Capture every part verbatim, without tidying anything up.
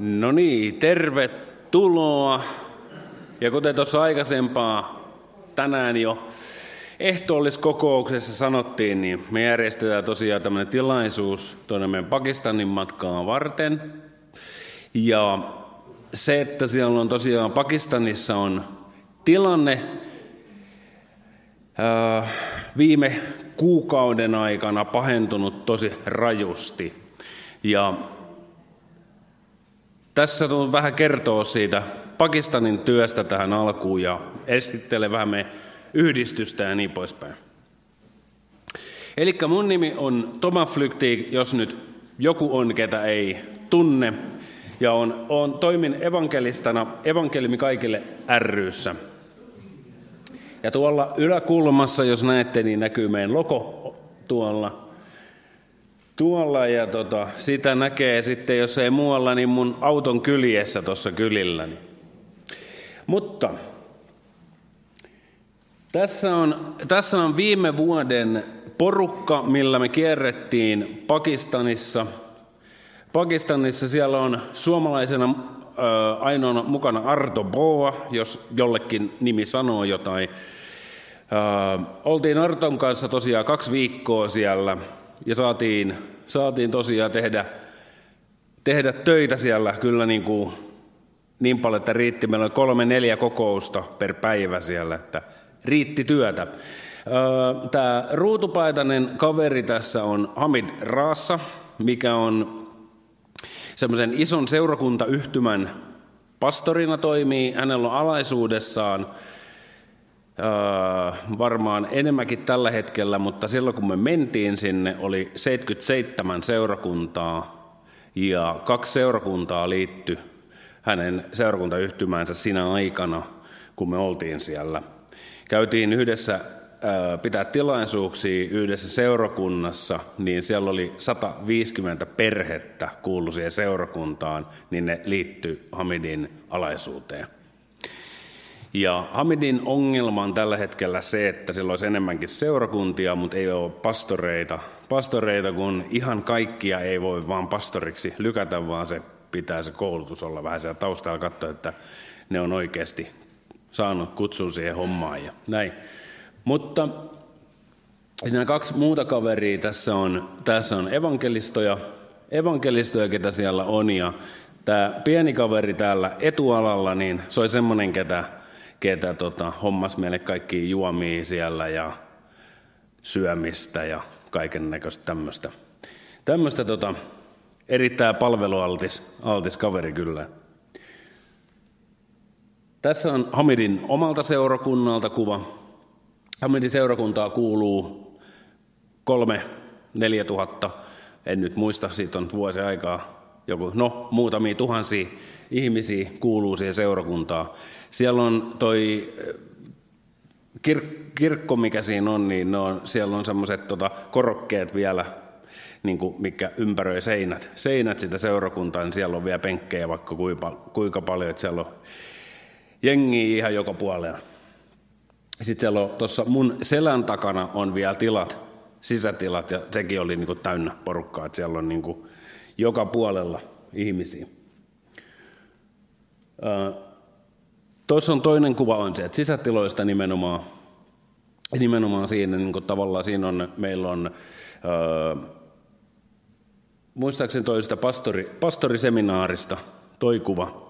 No niin, tervetuloa. Ja kuten tuossa aikaisempaa tänään jo ehtoolliskokouksessa sanottiin, niin me järjestetään tosiaan tämmöinen tilaisuus tuonne meidän Pakistanin matkaa varten. Ja se, että siellä on tosiaan Pakistanissa on tilanne ää, viime kuukauden aikana pahentunut tosi rajusti. Ja tässä tulen vähän kertoa siitä Pakistanin työstä tähän alkuun ja esittelen vähän meidän yhdistystä ja niin poispäin. Elikkä mun nimi on Thomas Flyktig, jos nyt joku on, ketä ei tunne. Ja on, on, toimin evankelistana Evankeliumi kaikille ry:ssä. Ja tuolla yläkulmassa, jos näette, niin näkyy meidän logo tuolla. Tuolla ja tota, sitä näkee sitten, jos ei muualla, niin mun auton kyljessä tuossa kylilläni. Mutta tässä on, tässä on viime vuoden porukka, millä me kierrettiin Pakistanissa. Pakistanissa siellä on suomalaisena äh, ainoana mukana Arto Boa, jos jollekin nimi sanoo jotain. Äh, oltiin Arton kanssa tosiaan kaksi viikkoa siellä ja saatiin, saatiin tosiaan tehdä, tehdä töitä siellä kyllä niin, kuin, niin paljon, että riitti. Meillä oli kolme neljä kokousta per päivä siellä, että riitti työtä. Äh, Tämä ruutupaitainen kaveri tässä on Hamid Raassa, mikä on semmoisen ison seurakuntayhtymän pastorina toimii. Hänellä on alaisuudessaan äh, varmaan enemmänkin tällä hetkellä, mutta silloin kun me mentiin sinne, oli seitsemänkymmentäseitsemän seurakuntaa ja kaksi seurakuntaa liittyi hänen seurakuntayhtymäänsä siinä aikana, kun me oltiin siellä. Käytiin yhdessä pitää tilaisuuksia yhdessä seurakunnassa, niin siellä oli sata viisikymmentä perhettä kuului siihen seurakuntaan, niin ne liittyi Hamidin alaisuuteen. Ja Hamidin ongelma on tällä hetkellä se, että sillä olisi enemmänkin seurakuntia, mutta ei ole pastoreita, pastoreita kun ihan kaikkia ei voi vaan pastoriksi lykätä, vaan se pitää se koulutus olla vähän siellä taustalla katsoa, että ne on oikeasti saanut kutsun siihen hommaan ja näin. Mutta nämä kaksi muuta kaveria tässä on, tässä on evankelistoja, evankelistoja, ketä siellä on. Ja tämä pieni kaveri täällä etualalla, niin se oli semmoinen, ketä, ketä tota, hommas meille kaikkia juomia siellä ja syömistä ja kaiken näköistä tämmöistä. Tämmöistä tota, erittäin palvelualtis altis kaveri kyllä. Tässä on Hamidin omalta seurakunnalta kuva. Hamidin seurakuntaa kuuluu kolme, neljä tuhatta, en nyt muista, siitä on vuosi aikaa, joku, no muutamia tuhansia ihmisiä kuuluu siihen seurakuntaan. Siellä on toi kir- kirkko, mikä siinä on, niin on, siellä on semmoiset tota, korokkeet vielä, niin kuin, mikä ympäröi seinät, seinät sitä seurakuntaa, niin siellä on vielä penkkejä vaikka kuinka, kuinka paljon, että siellä on jengiä ihan joka puolella. Sitten siellä on tuossa mun selän takana on vielä tilat, sisätilat, ja sekin oli niin kuin täynnä porukkaa, että siellä on niin kuin joka puolella ihmisiä. Tuossa on toinen kuva on se, että sisätiloista nimenomaan, nimenomaan siinä, niin kuin tavallaan siinä on, meillä on, ää, muistaakseni toisesta pastori, pastoriseminaarista toi kuva,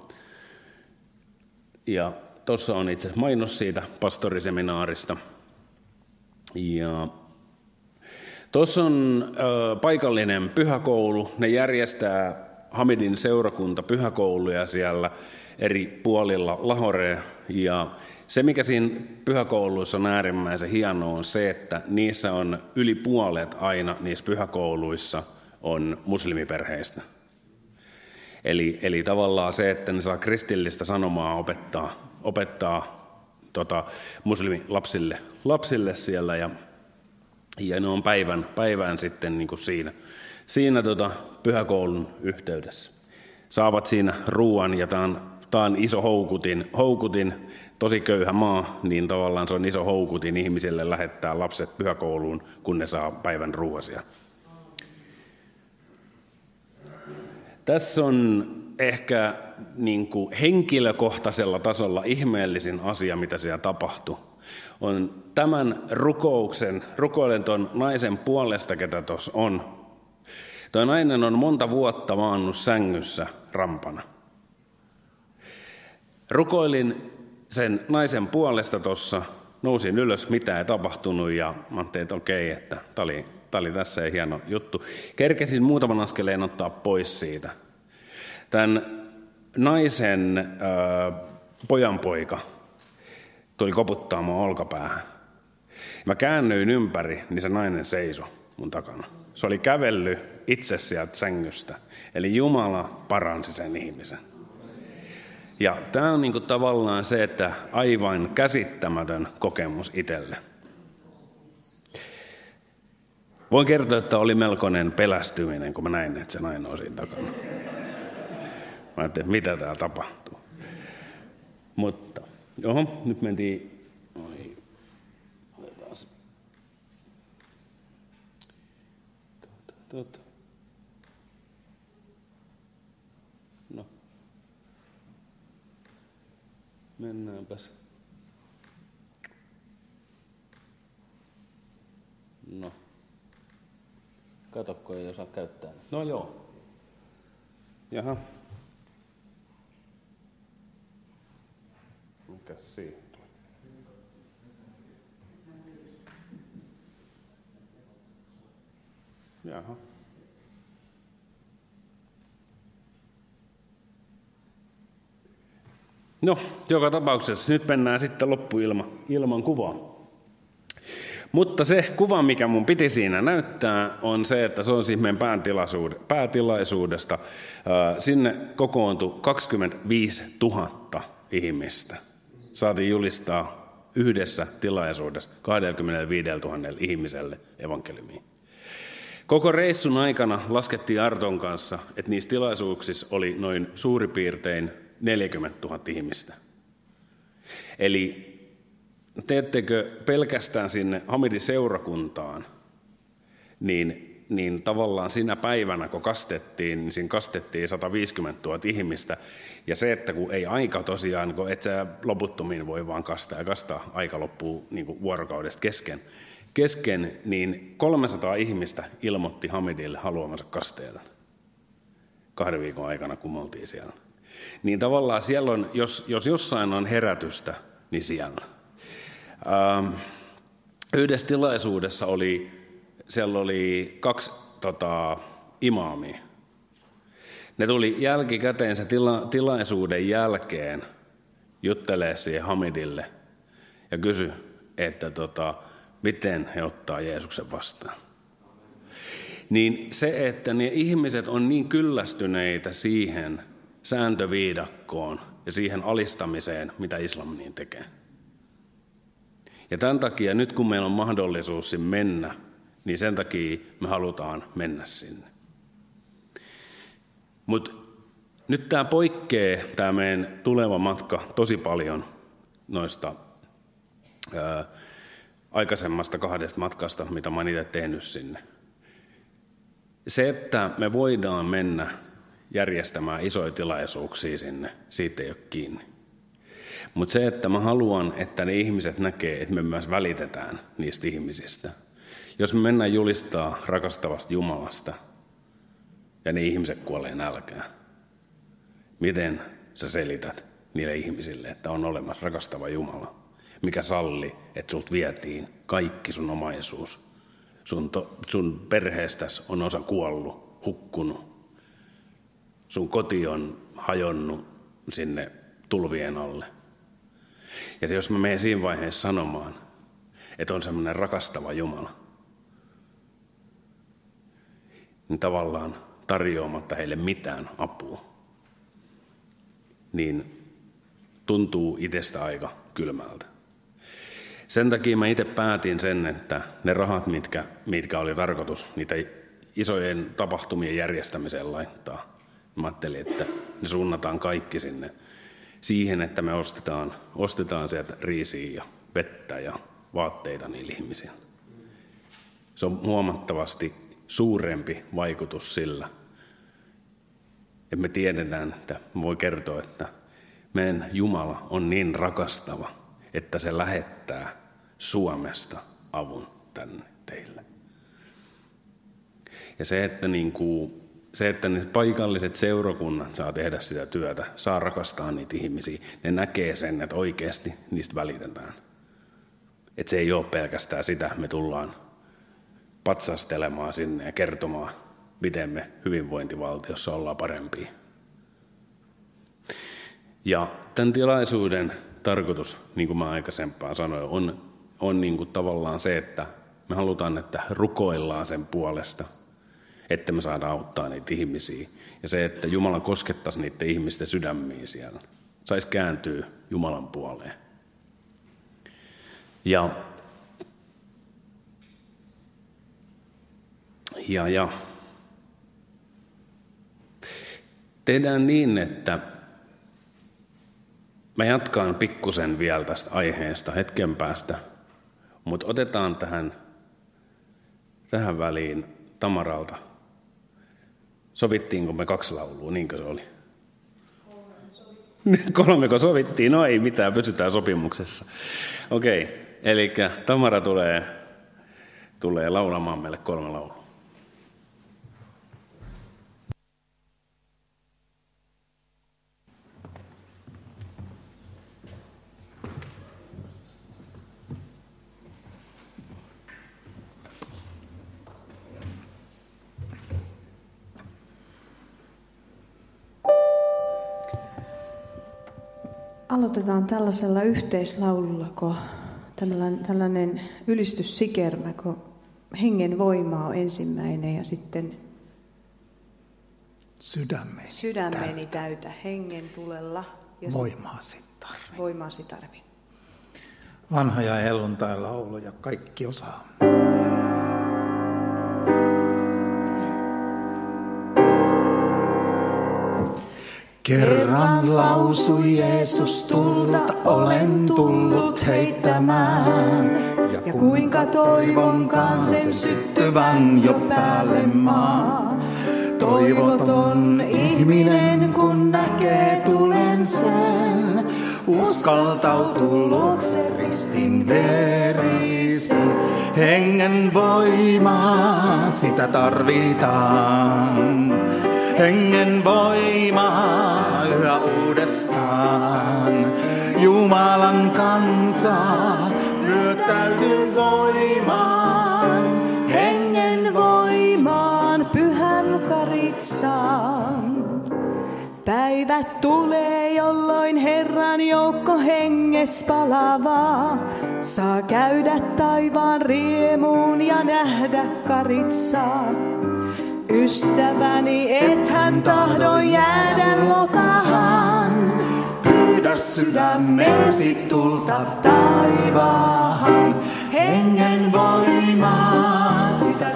ja tuossa on itse mainos siitä pastoriseminaarista. Ja tuossa on ö, paikallinen pyhäkoulu. Ne järjestää Hamidin seurakunta pyhäkouluja siellä eri puolilla Lahorea. Ja se, mikä siinä pyhäkouluissa on äärimmäisen hienoa, on se, että niissä on yli puolet aina niissä pyhäkouluissa on muslimiperheistä. Eli, eli tavallaan se, että ne saa kristillistä sanomaa opettaa, opettaa tota, muslimilapsille lapsille siellä ja, ja ne on päivän, päivän sitten niin kuin siinä, siinä tota, pyhäkoulun yhteydessä. Saavat siinä ruuan ja tämä on, tämä on iso houkutin, houkutin, tosi köyhä maa, niin tavallaan se on iso houkutin ihmisille lähettää lapset pyhäkouluun, kun ne saa päivän ruuasia. Tässä on ehkä niin kuin henkilökohtaisella tasolla ihmeellisin asia, mitä siellä tapahtui, on tämän rukouksen, rukoilen tuon naisen puolesta, ketä tuossa on. Tuo nainen on monta vuotta maannut sängyssä rampana. Rukoilin sen naisen puolesta tuossa, nousin ylös, mitä ei tapahtunut, ja mä ajattelin, että okei, että tämä oli, tämä oli tässä ja hieno juttu. Kerkesin muutaman askeleen ottaa pois siitä. Tämän naisen äh, pojanpoika tuli koputtaa mun olkapäähän. Mä käännyin ympäri, niin se nainen seisoi mun takana. Se oli kävellyt itse sieltä sängystä. Eli Jumala paransi sen ihmisen. Ja tämä on niinku tavallaan se, että aivan käsittämätön kokemus itselle. Voin kertoa, että oli melkoinen pelästyminen, kun mä näin, että se nainen on siinä takana. Mä ajattelin, mitä täällä tapahtuu. Mutta, johon, nyt mentiin... Oi. Otetaas. Tuota, tuota. No. Mennäänpäs. No. Katokko, ei osaa käyttää. No joo. Jaha. Mikäs siinä? Jaha. No, joka tapauksessa nyt mennään sitten loppuilma, ilman kuvaa. Mutta se kuva, mikä mun piti siinä näyttää, on se, että se on siis meidän päätilaisuudesta. Sinne kokoontui kaksikymmentäviisituhatta ihmistä. Saatiin julistaa yhdessä tilaisuudessa kaksikymmentäviisituhatta ihmiselle evankeliumiin. Koko reissun aikana laskettiin Arton kanssa, että niissä tilaisuuksissa oli noin suurin piirtein neljäkymmentätuhatta ihmistä. Eli teettekö pelkästään sinne Hamidin seurakuntaan, niin, niin tavallaan siinä päivänä, kun kastettiin, niin siinä kastettiin sata viisikymmentätuhatta ihmistä. Ja se, että kun ei aika tosiaan, kun et sä loputtomiin voi vaan kastaa ja kastaa, aika loppuu niin kuin vuorokaudesta kesken, kesken, niin kolmesataa ihmistä ilmoitti Hamidille haluamansa kasteella kahden viikon aikana, kun me oltiin siellä. Niin tavallaan siellä on, jos, jos jossain on herätystä, niin siellä. Ähm, yhdessä tilaisuudessa oli, siellä oli kaksi tota, imaamia. Ne tuli jälkikäteen se tila, tilaisuuden jälkeen juttelee siihen Hamidille ja kysyi, että tota, miten he ottaa Jeesuksen vastaan. Niin se, että ne ihmiset on niin kyllästyneitä siihen sääntöviidakkoon ja siihen alistamiseen, mitä islam niin tekee. Ja tämän takia nyt kun meillä on mahdollisuus sinne mennä, niin sen takia me halutaan mennä sinne. Mutta nyt tämä poikkeaa, tämä meidän tuleva matka, tosi paljon noista ää, aikaisemmasta kahdesta matkasta, mitä mä oon itse tehnyt sinne. Se, että me voidaan mennä järjestämään isoja tilaisuuksia sinne, siitä ei ole kiinni. Mutta se, että mä haluan, että ne ihmiset näkee, että me myös välitetään niistä ihmisistä. Jos me mennään julistaa rakastavasta Jumalasta ja ne ihmiset kuolee nälkään, miten sä selität niille ihmisille, että on olemassa rakastava Jumala, mikä salli, että sulta vietiin kaikki sun omaisuus. Sun, to, sun perheestäsi on osa kuollut, hukkunut. Sun koti on hajonnut sinne tulvien alle. Ja jos mä menen siinä vaiheessa sanomaan, että on semmoinen rakastava Jumala, niin tavallaan tarjoamatta heille mitään apua, niin tuntuu itsestä aika kylmältä. Sen takia mä itse päätin sen, että ne rahat, mitkä, mitkä oli tarkoitus niitä isojen tapahtumien järjestämiseen laittaa, mä ajattelin, että ne suunnataan kaikki sinne siihen, että me ostetaan, ostetaan sieltä riisiä ja vettä ja vaatteita niille ihmisille. Se on huomattavasti suurempi vaikutus sillä, että me tiedetään, että voi kertoa, että meidän Jumala on niin rakastava, että se lähettää Suomesta avun tänne teille. Ja se, että, niin kuin, se, että ne paikalliset seurakunnat saa tehdä sitä työtä, saa rakastaa niitä ihmisiä, ne näkee sen, että oikeasti niistä välitetään. Että se ei ole pelkästään sitä, me tullaan patsastelemaan sinne ja kertomaan, miten me hyvinvointivaltiossa ollaan parempia. Ja tämän tilaisuuden tarkoitus, niin kuin mä aikaisempaan sanoin, on, on niin kuin tavallaan se, että me halutaan, että rukoillaan sen puolesta, että me saadaan auttaa niitä ihmisiä. Ja se, että Jumala koskettaisi niiden ihmisten sydämiä siellä, saisi kääntyä Jumalan puoleen. Ja, ja, ja tehdään niin, että mä jatkan pikkusen vielä tästä aiheesta hetken päästä, mutta otetaan tähän, tähän väliin Tamaralta. Sovittiinko me kaksi laulua, niinkö se oli? Kolmeko sovittiin? No ei mitään, pysytään sopimuksessa. Okei, eli Tamara tulee, tulee laulamaan meille kolme laulua. Aloitetaan tällaisella yhteislaululla, kun tällainen, tällainen ylistyssikermä, kun hengen voima on ensimmäinen ja sitten sydämeni, sydämeni täytä. täytä hengen tulella. Ja voimaasi tarvi. Voimaasi tarvi. Vanhoja helluntai-lauluja kaikki osaa. Kerran lausui Jeesus, tulta olen tullut heittämään. Ja kuinka toivonkaan sen syttyvän jo päälle maan. Toivoton ihminen, kun näkee tulen sen, uskaltautuu luokse ristin verisen. Hengen voimaa, sitä tarvitaan. Hengen voimaa yhä uudestaan. Jumalan kansa lyöttäydy voimaan. Hengen voimaan pyhän karitsaan. Päivät tulee, jolloin Herran joukko henges palavaa. Saa käydä taivaan riemuun ja nähdä karitsaa. Ystäväni, et hän tahdo jäädä lokahan. Pyydä sydämeesi tulta taivaahan. Hengen voimaa, sitä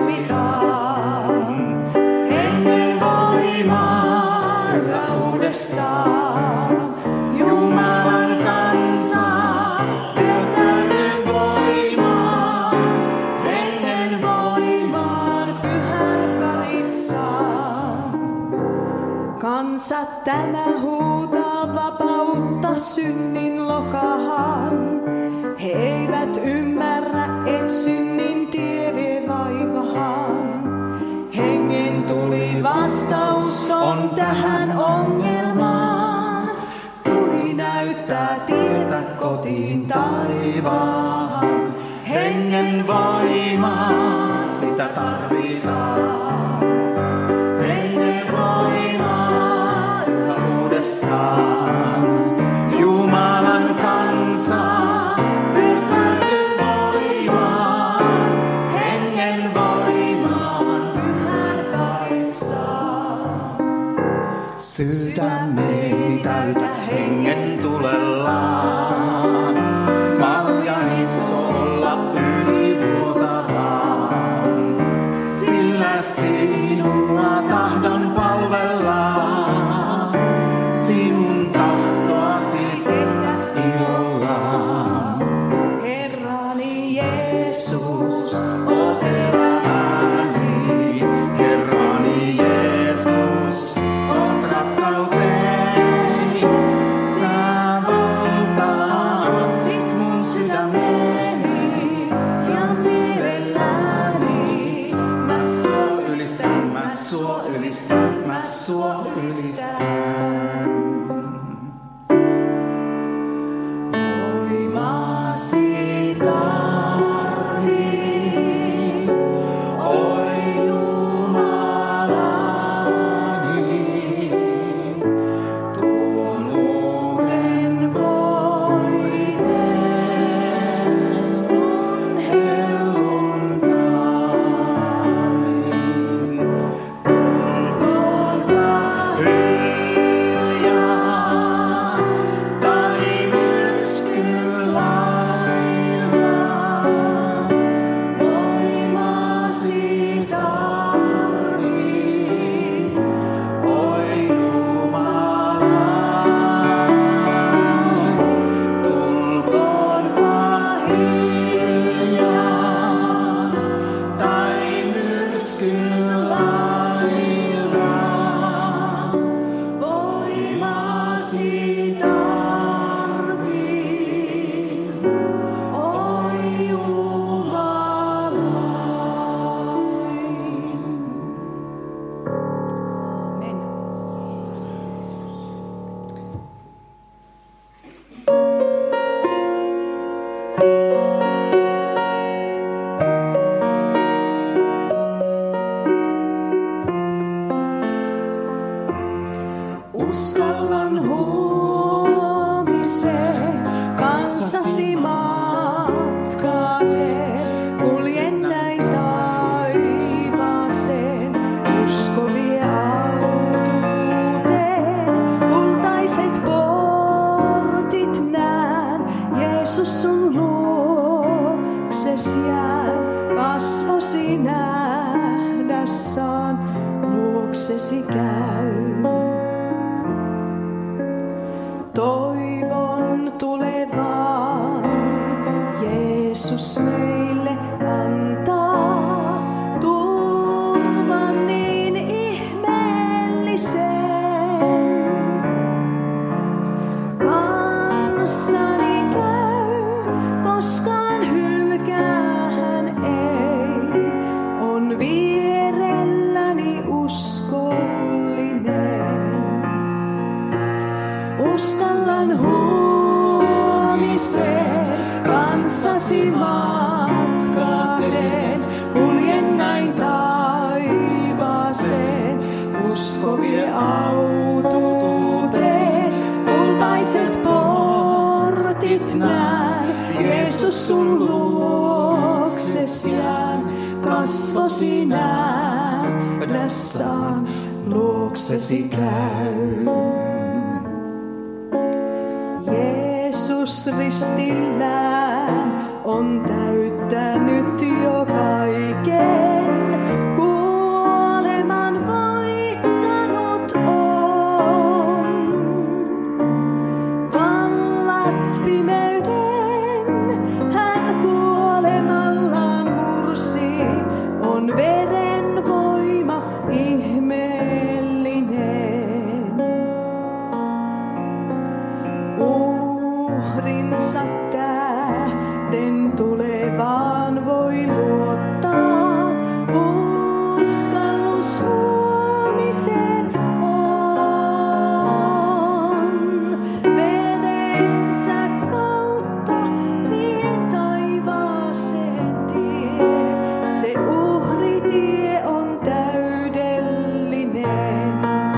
tarvitaan. Hengen voimaa yhä uudestaan. Jumalan kansa, lyötäydy voimaan. Hengen voimaan pyhän karitsaan. Kansa tämä huutaa vapautta synnin lokahan. He eivät ymmärrä, et synnin tie vie vaivahan. Hengen tuli vastaus on tähän ongelmaan. Tuli näyttää tietä kotiin taivaan. Hengen voimaa, sitä tarvitaan. Hengen voimaa yhä uudestaan. Jumalan kansa, lyöttäydy voimaan. Hengen voimaan pyhän karitsaan. Sydämeni täytä hengen tulellaan. Maljani olla ylivuotavan. Sillä sinua tahdon palvellaan. Sinun tahto toivon tulevan. Jeesus meille antaa turvan niin ihmeellisen. Kanssani käy, koskaan hylkää hän ei, on vierelläni uskollinen. Uskallan huomiseen, kanssasi matkaa teen, kuljen näin taivaaseen, usko vie autuuteen, kultaiset portit näen, Jeesus sun luokses jään, kasvosi nähdä saan, luoksesi käyn. Jeesus ristillään on täyttänyt jo kaiken, kuoleman voittanut on. Vallat pimeyden hän kuolemallaan mursi, on veren voima ihmeellinen. Uhrinsa tähden tulevaan voi luottaa, uskallus huomiseen on. Verensä kautta vie taivaaseen tie, se uhritie on täydellinen.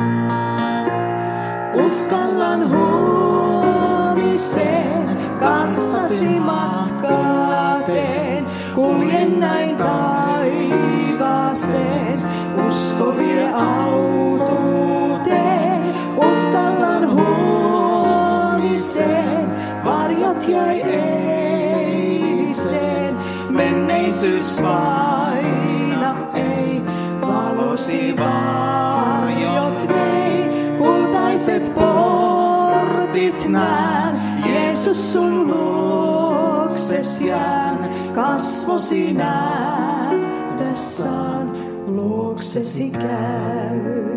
Uskallan huomiseen, kanssasi matkaa teen, kuljen näin taivaaseen, usko vie autuuteen. Uskallan huomiseen, varjot jäi eiliseen, menneisyys vaina ei, valosi varjot vei, kultaiset portit näen, Jeesus sun luokses jään, kasvosi nähdä saan, luoksesi käyn.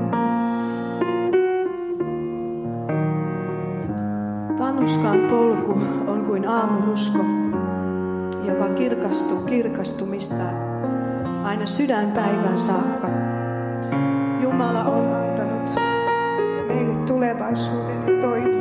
Vanhurskaan polku on kuin aamurusko, joka kirkastuu kirkastumistaan aina sydänpäivän saakka. Jumala on antanut meille tulevaisuuden ja toivon.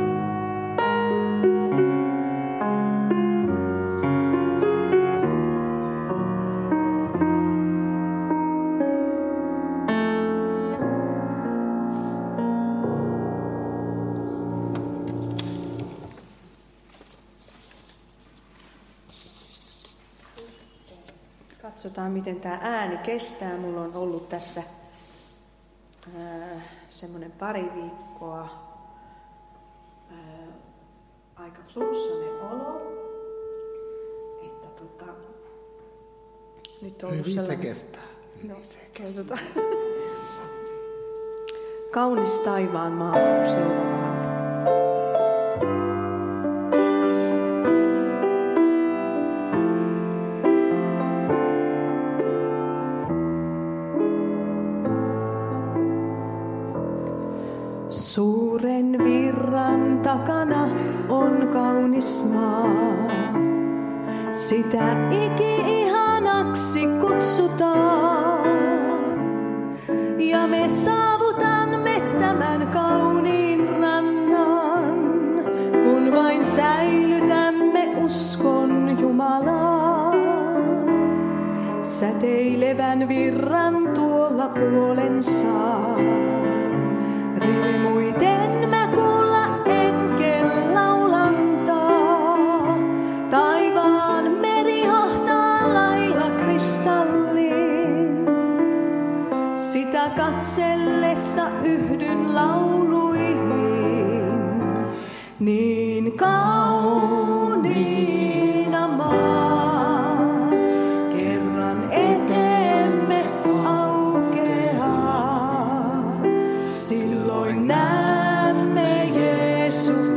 Katsotaan, miten tämä ääni kestää. Mulla on ollut tässä ää, semmoinen pari viikkoa ää, aika plussainen olo. Että tota, nyt on ollut Hyvin sellainen... se kestää. Hyvin No, se kestää. tota, kaunis taivaan maa seuraava laulu. Suuren virran takana on kaunis maa. Sitä iki-ihanaksi kutsutaan. Ja me saavutamme tämän kauniin rannan, kun vain säilytämme uskon Jumalaan. Säteilevän virran tuolla puolen saa. Riemuiten mä kuulla enkel laulantaa. Taivaan meri hohtaa lailla kristallin. Sitä katsellessa yhdyn lauluihin. Niin kauniina maa kerran eteemme aukeaa. Silloin näemme Jeesuksen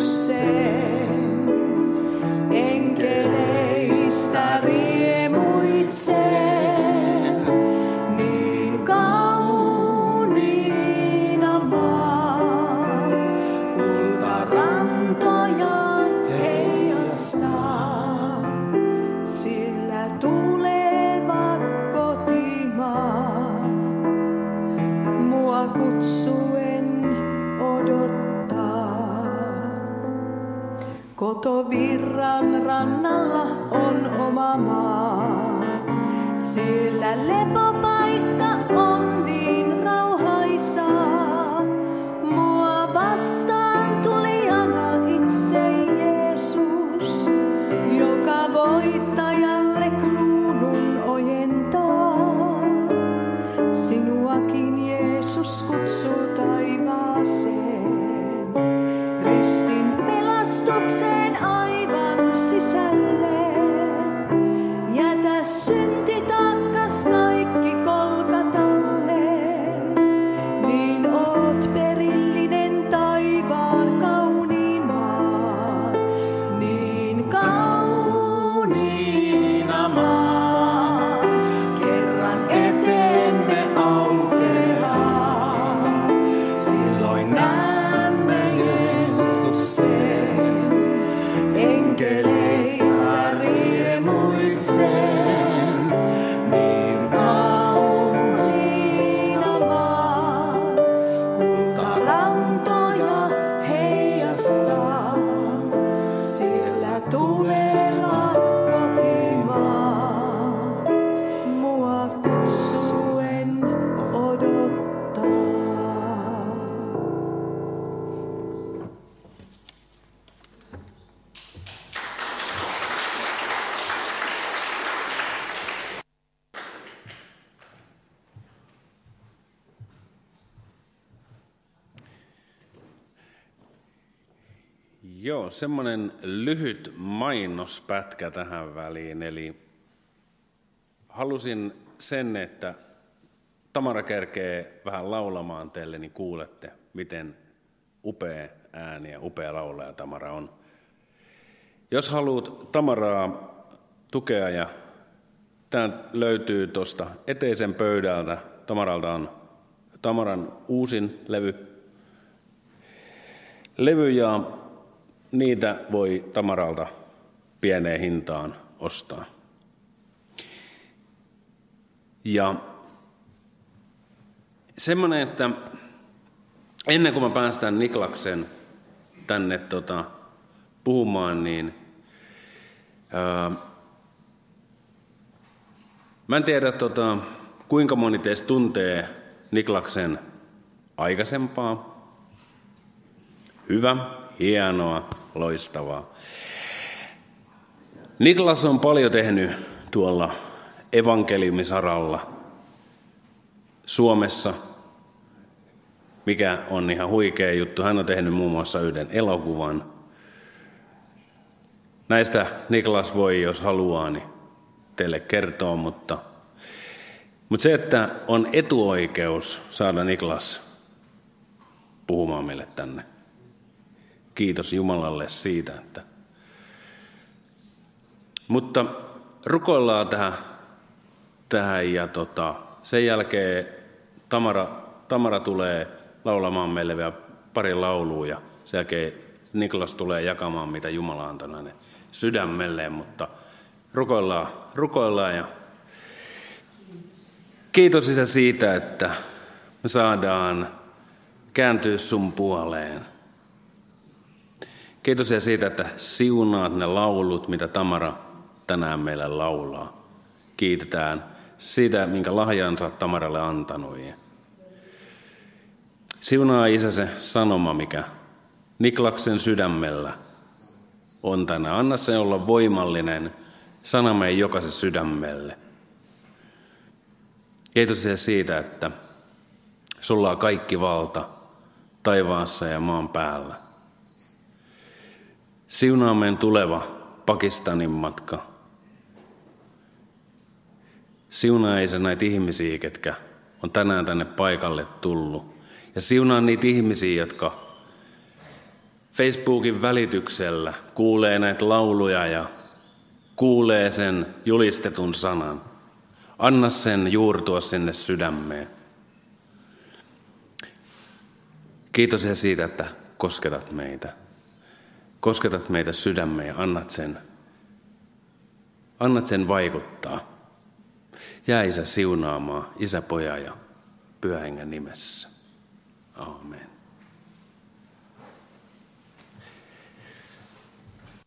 Kotovirran rannalla on oma maa. Siellä lepopaikka on niin rauhaisaa. Mua vastaan tulijana itse Jeesus, joka voittajalle kruunun ojentaa. Sinuakin Jeesus kutsuu taivaaseen, ristin pelastukseen aivan sisälle. Jätä syntitaakkas kaikki Kolkatalle, niin oot perillinen taivaan kauniin maan, niin kauniina maan. Kerran eteemme aukeaa, silloin näemme Jeesuksen, enkeleistä riemuitsen, niin kauniina maan, kultarantoja heijastaa, siellä tuleva kotimaa, mua kutsuen odottaa. Joo, semmoinen lyhyt mainospätkä tähän väliin. Eli halusin sen, että Tamara kerkee vähän laulamaan teille, niin kuulette, miten upea ääni ja upea laulaja Tamara on. Jos haluat Tamaraa tukea, ja tämä löytyy tuosta eteisen pöydältä. Tamaralta on Tamaran uusin levy. Levy ja niitä voi Tamaralta pieneen hintaan ostaa. Ja semmoinen, että ennen kuin mä päästän Niklaksen tänne tota, puhumaan, niin ää, mä en tiedä tota, kuinka moni teistä tuntee Niklaksen aikaisempaa. Hyvä, hienoa, loistavaa. Niklas on paljon tehnyt tuolla evankeliumisaralla Suomessa, mikä on ihan huikea juttu. Hän on tehnyt muun muassa yhden elokuvan. Näistä Niklas voi, jos haluaa, niin teille kertoa, mutta, mutta se, että on etuoikeus saada Niklas puhumaan meille tänne. Kiitos Jumalalle siitä, että... Mutta rukoillaan tähän, tähän ja tota, sen jälkeen Tamara, Tamara tulee laulamaan meille vielä pari laulua ja sen jälkeen Niklas tulee jakamaan, mitä Jumala on antanut hänen sydämelleen, mutta rukoillaan, rukoillaan ja kiitos Isä siitä, että me saadaan kääntyä sun puoleen. Kiitos ja siitä, että siunaat ne laulut, mitä Tamara tänään meille laulaa. Kiitetään siitä, minkä lahjan sä oot Tamaralle antanut. Siunaa Isä se sanoma, mikä Niklaksen sydämellä on tänään. Anna se olla voimallinen sana meidän jokaisen sydämelle. Kiitos ja siitä, että sulla on kaikki valta taivaassa ja maan päällä. Siunaa meidän tuleva Pakistanin matka. Siunaa Isä näitä ihmisiä, ketkä on tänään tänne paikalle tullut. Ja siunaa niitä ihmisiä, jotka Facebookin välityksellä kuulee näitä lauluja ja kuulee sen julistetun sanan. Anna sen juurtua sinne sydämeen. Kiitos ja siitä, että kosketat meitä. Kosketat meitä sydämeen ja annat sen, annat sen vaikuttaa. Jää Isä siunaamaan, Isä, Poja ja Pyhän Hengen nimessä. Aamen.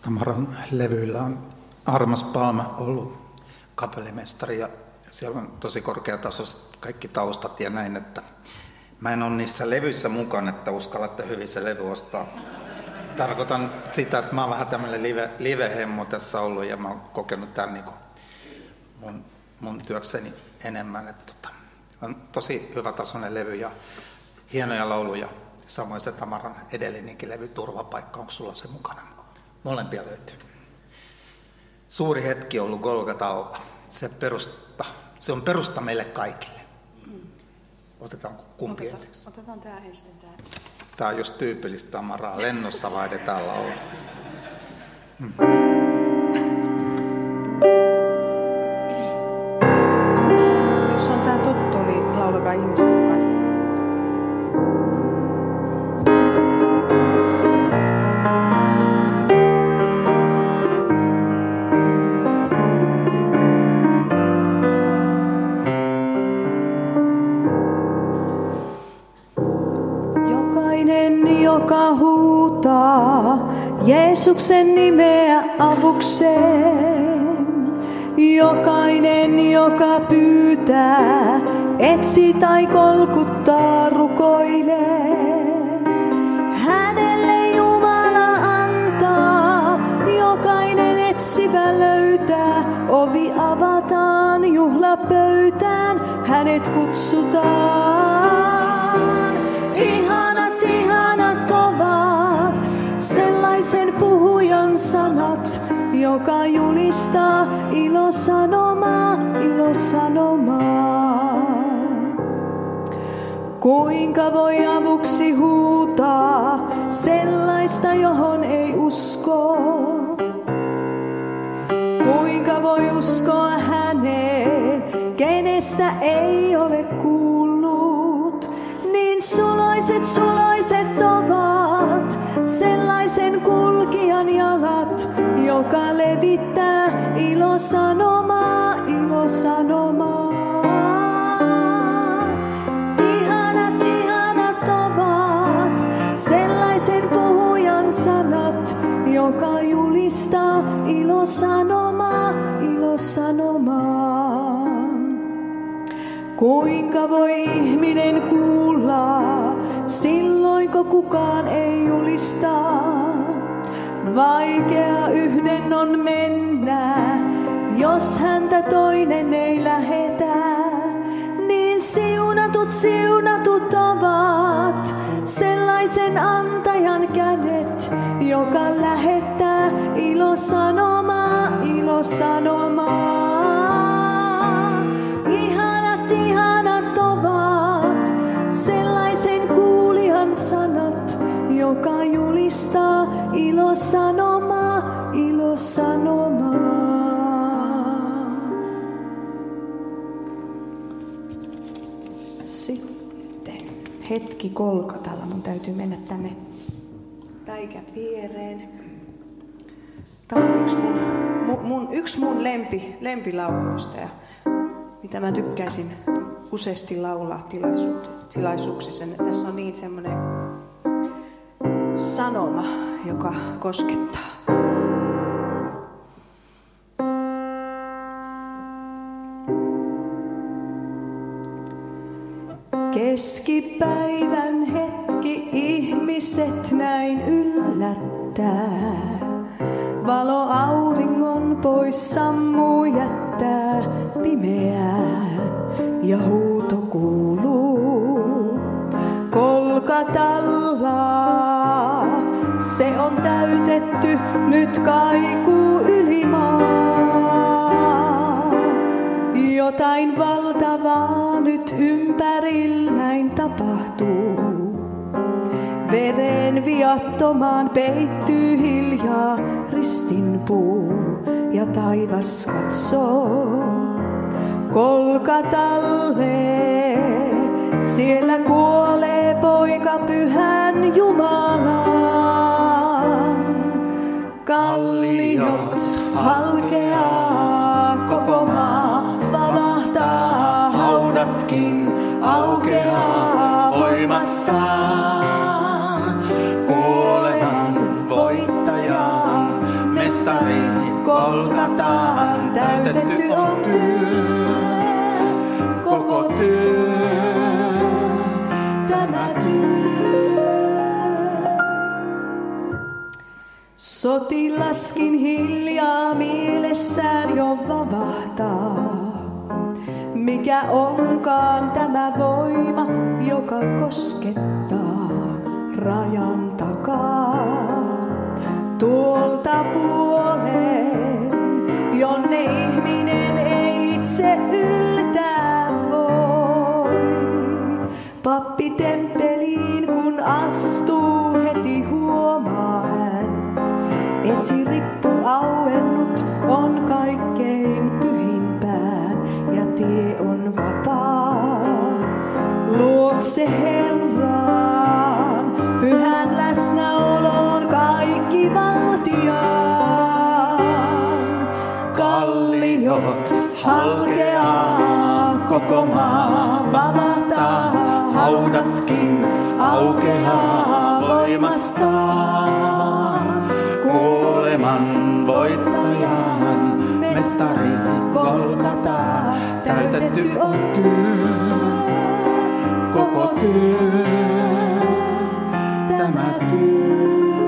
Tamaran levyillä on Armas Palma ollut kapellimestari ja siellä on tosi korkeatasoiset kaikki taustat ja näin, että mä en ole niissä levyissä mukana, että uskallatte hyvin se levy ostaa. Tarkoitan sitä, että mä oon vähän tämmöinen live, live-hemmo tässä ollut ja mä oon kokenut tämän niin kuin mun, mun työkseni enemmän. Että tota, on tosi hyvä tasoinen levy ja hienoja lauluja. Samoin se Tamaran edellinenkin levy Turvapaikka, onko sulla se mukana? Molempia löytyy. Suuri hetki on ollut Golgatalla. Se, perusta, se on perusta meille kaikille. Otetaan kumpi Otetaan, ensiksi? otetaan tämä ensin. Tämä. Tämä on just tyypillistä Tamaraa. Lennossa vaihdetaan laulu. Hmm. Jos on tämä tuttu, niin laulakaa ihmisen mukana. Joka huutaa Jeesuksen nimeä avukseen. Jokainen, joka pyytää, etsi tai kolkuttaa, rukoilee. Hänelle Jumala antaa, jokainen etsivä löytää. Ovi avataan juhlapöytään, hänet kutsutaan. Ihanat, ihanat ovat sellaisen puhujan sanat, joka julistaa ilosanomaa, ilosanomaa. Kuinka voi avuksi huutaa sellaista, johon ei usko? Kuinka voi uskoa häneen, kenestä ei ole kuullut? Niin suloiset, suloiset ovat sellaisen kulkijan jalat, joka levittää ilosanomaa, ilosanomaa. Ihanat, ihanat ovat sellaisen puhujan sanat, joka julistaa ilosanomaa, ilosanomaa. Kuinka voi ihminen kuulla silloin, kun kukaan ei julista? Vaikea yhden on mennä, jos häntä toinen ei lähetä. Niin siunatut, siunatut ovat sellaisen antajan kädet, joka lähettää ilosanomaa, ilosanomaa. Ihanat, ihanat ovat sellaisen kuulijan sanat, joka julistaa ilosanomaa, ilosanomaa. Sitten hetki Golgatalla. Mun täytyy mennä tänne päikän viereen. Tämä on yksi mun, mun, mun, yksi mun lempi, lempilauluista, ja mitä mä tykkäisin useasti laulaa tilaisuuksissa. Tässä on niin semmoinen sanoma, joka koskettaa. Keskipäivän hetki ihmiset näin yllättää. Valo auringon pois sammuu jättää pimeää ja huuto kuuluu Golgatalla. Se on täytetty, nyt kaikuu yli maan. Jotain valtavaa nyt ympärilläin tapahtuu. Veren viattomaan peittyy hiljaa ristinpuu ja taivas katsoo Golgatalle. Siellä kuolee poika pyhän Jumalan. Kalliot halkeaa, koko maa valahtaa, haudatkin aukeaa voimassaan. Kuoleman voittajan me mestari Golgataan, täytetty on työ, koko työ, tämä työ. Sotilaskin hiljaa mielessään jo vavahtaa. Mikä onkaan tämä voima, joka koskettaa rajan takaa? Tuolta puoleen, jonne ihminen ei itse yltää voi. Pappi temppeliin kun astuu, heti huomaa hän. Esirippu auennut on kaikkein pyhimpään ja tie on vapaa. Luokse Herraan, pyhän läsnäoloon kaikki valtiaan. Kalliot halkeaa, koko maa vavahtaa, haudatkin aukeaa voimastaan. Kuoleman voittajan mestari Golgataan, täytetty on työ, koko työ, tämä työ.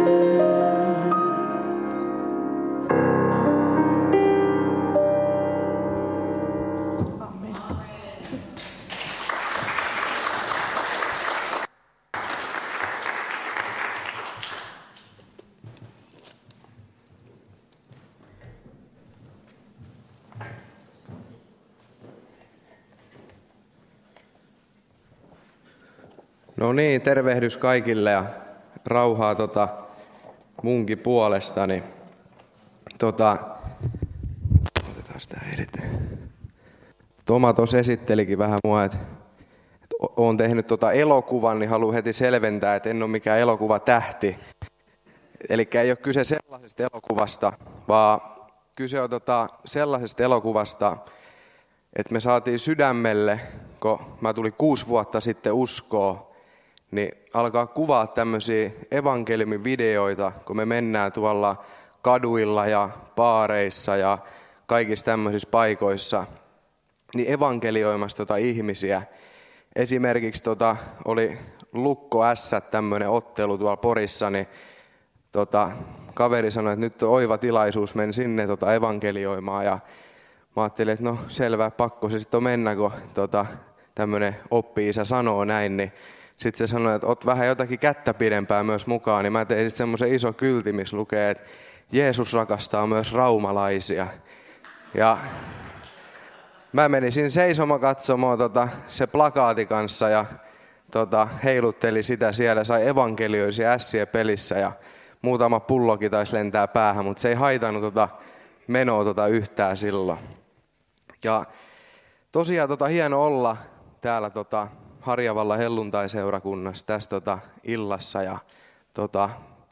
No niin, tervehdys kaikille ja rauhaa tota munkin puolestani. Tota, otetaan sitä edetä. Toma tuossa esittelikin vähän mua, että et oon tehnyt tota elokuvan, niin haluan heti selventää, että en ole mikään elokuvatähti. Eli ei ole kyse sellaisesta elokuvasta, vaan kyse on tota sellaisesta elokuvasta, että me saatiin sydämelle, kun mä tulin kuusi vuotta sitten uskoon, niin alkaa kuvaa tämmöisiä evankeliumivideoita, kun me mennään tuolla kaduilla ja baareissa ja kaikissa tämmöisissä paikoissa, niin evankelioimassa tota ihmisiä. Esimerkiksi tota, oli Lukko S, tämmöinen ottelu tuolla Porissa, niin tota, kaveri sanoi, että nyt on oiva tilaisuus, mennä sinne tota, evankelioimaan. Ja mä ajattelin, että no selvä, pakko se sitten on mennä, kun tota, tämmöinen oppi-isä sanoo näin, niin sitten se sanoi, että oot vähän jotakin kättä pidempää myös mukaan, niin mä tein sitten semmoisen iso kylti, missä lukee, että Jeesus rakastaa myös raumalaisia. Ja mä menisin seisomaan katsomaan tota, se plakaati kanssa ja tota, heilutteli sitä siellä, sai evankelioisia ässiä pelissä ja muutama pullokin taisi lentää päähän, mutta se ei haitannut tota menoa tota yhtään silloin. Ja tosiaan tota, hieno olla täällä tota, Harjavalla helluntaiseurakunnassa tässä tota, illassa ja tota,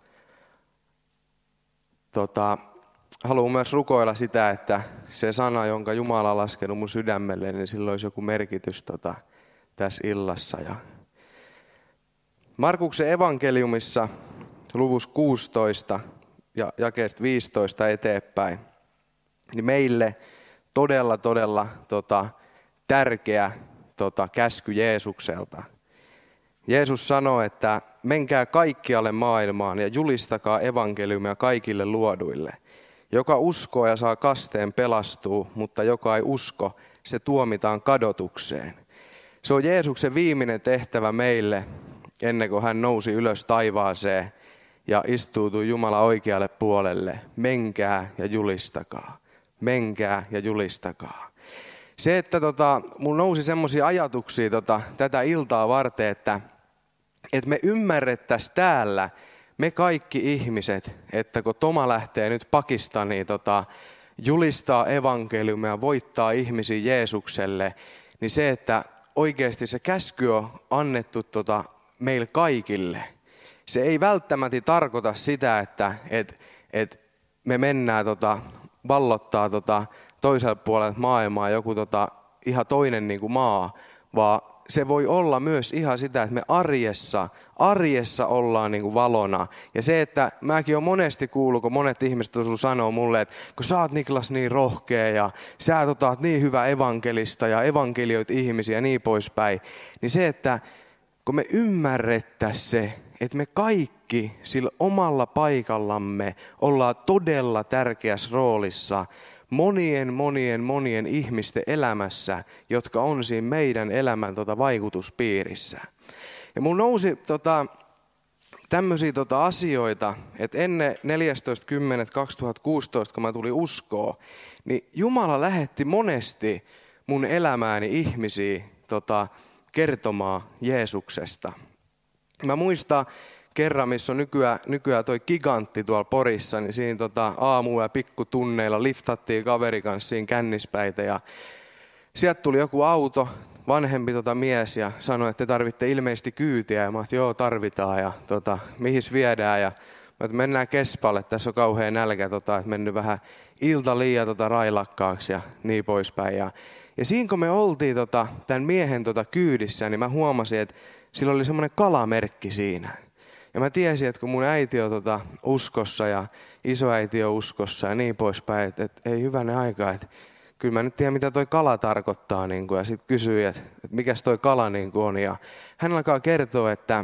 tota, haluan myös rukoilla sitä, että se sana, jonka Jumala on laskenut mun sydämelle, niin sillä olisi joku merkitys tota, tässä illassa. Ja Markuksen evankeliumissa luvussa kuusitoista ja jakeesta viisitoista eteenpäin, niin meille todella, todella tota, tärkeä tota, käsky Jeesukselta. Jeesus sanoi, että menkää kaikkialle maailmaan ja julistakaa evankeliumia kaikille luoduille. Joka uskoo ja saa kasteen pelastuu, mutta joka ei usko, se tuomitaan kadotukseen. Se on Jeesuksen viimeinen tehtävä meille, ennen kuin hän nousi ylös taivaaseen ja istuutui Jumalan oikealle puolelle. Menkää ja julistakaa. Menkää ja julistakaa. Se, että tota, mun nousi semmoisia ajatuksia tota, tätä iltaa varten, että, että me ymmärrettäisiin täällä, me kaikki ihmiset, että kun Toma lähtee nyt Pakistaniin tota, julistaa evankeliumia, voittaa ihmisiä Jeesukselle, niin se, että oikeasti se käsky on annettu tota, meille kaikille. Se ei välttämättä tarkoita sitä, että et, et me mennään tota, vallottaa tota, toisella puolella maailmaa joku tota, ihan toinen niin kuin maa, vaan se voi olla myös ihan sitä, että me arjessa, arjessa ollaan niin kuin valona. Ja se, että mäkin olen monesti kuullut, kun monet ihmiset sanoo mulle, että kun sä oot Niklas niin rohkea ja sä tota, oot niin hyvä evankelista ja evankelioit ihmisiä ja niin poispäin, niin se, että kun me ymmärrettäisiin se, että me kaikki sillä omalla paikallamme ollaan todella tärkeässä roolissa monien, monien, monien ihmisten elämässä, jotka on siinä meidän elämän tota, vaikutuspiirissä. Ja mun nousi tota, tämmöisiä tota, asioita, että ennen neljästoista kymmenettä kaksituhattakuusitoista, kun mä tulin uskoon, niin Jumala lähetti monesti mun elämääni ihmisiä tota, kertomaan Jeesuksesta. Mä muistan kerran, missä on nykyään, nykyään toi Gigantti tuolla Porissa, niin siinä tota, aamu- ja pikkutunneilla liftattiin kaveri kanssa siinä kännispäitä. Ja sieltä tuli joku auto, vanhempi tota mies, ja sanoi, että te tarvitte ilmeisesti kyytiä. Ja mä että joo, tarvitaan, ja tota, mihis viedään. Ja mä että mennään Kespalle, tässä on kauhean nälkä, tota, että mennyt vähän ilta liian tota, railakkaaksi ja niin poispäin. Ja, ja siinä kun me oltiin tota, tämän miehen tota, kyydissä, niin mä huomasin, että sillä oli semmoinen kalamerkki siinä. Ja mä tiesin, että kun mun äiti on tota uskossa ja isoäiti on uskossa ja niin poispäin, että, että ei hyvänen aika, että kyllä mä nyt tiedän, mitä toi kala tarkoittaa. Niin kuin, ja sitten kysyi, että, että mikäs toi kala niin kuin on. Ja hän alkaa kertoa, että,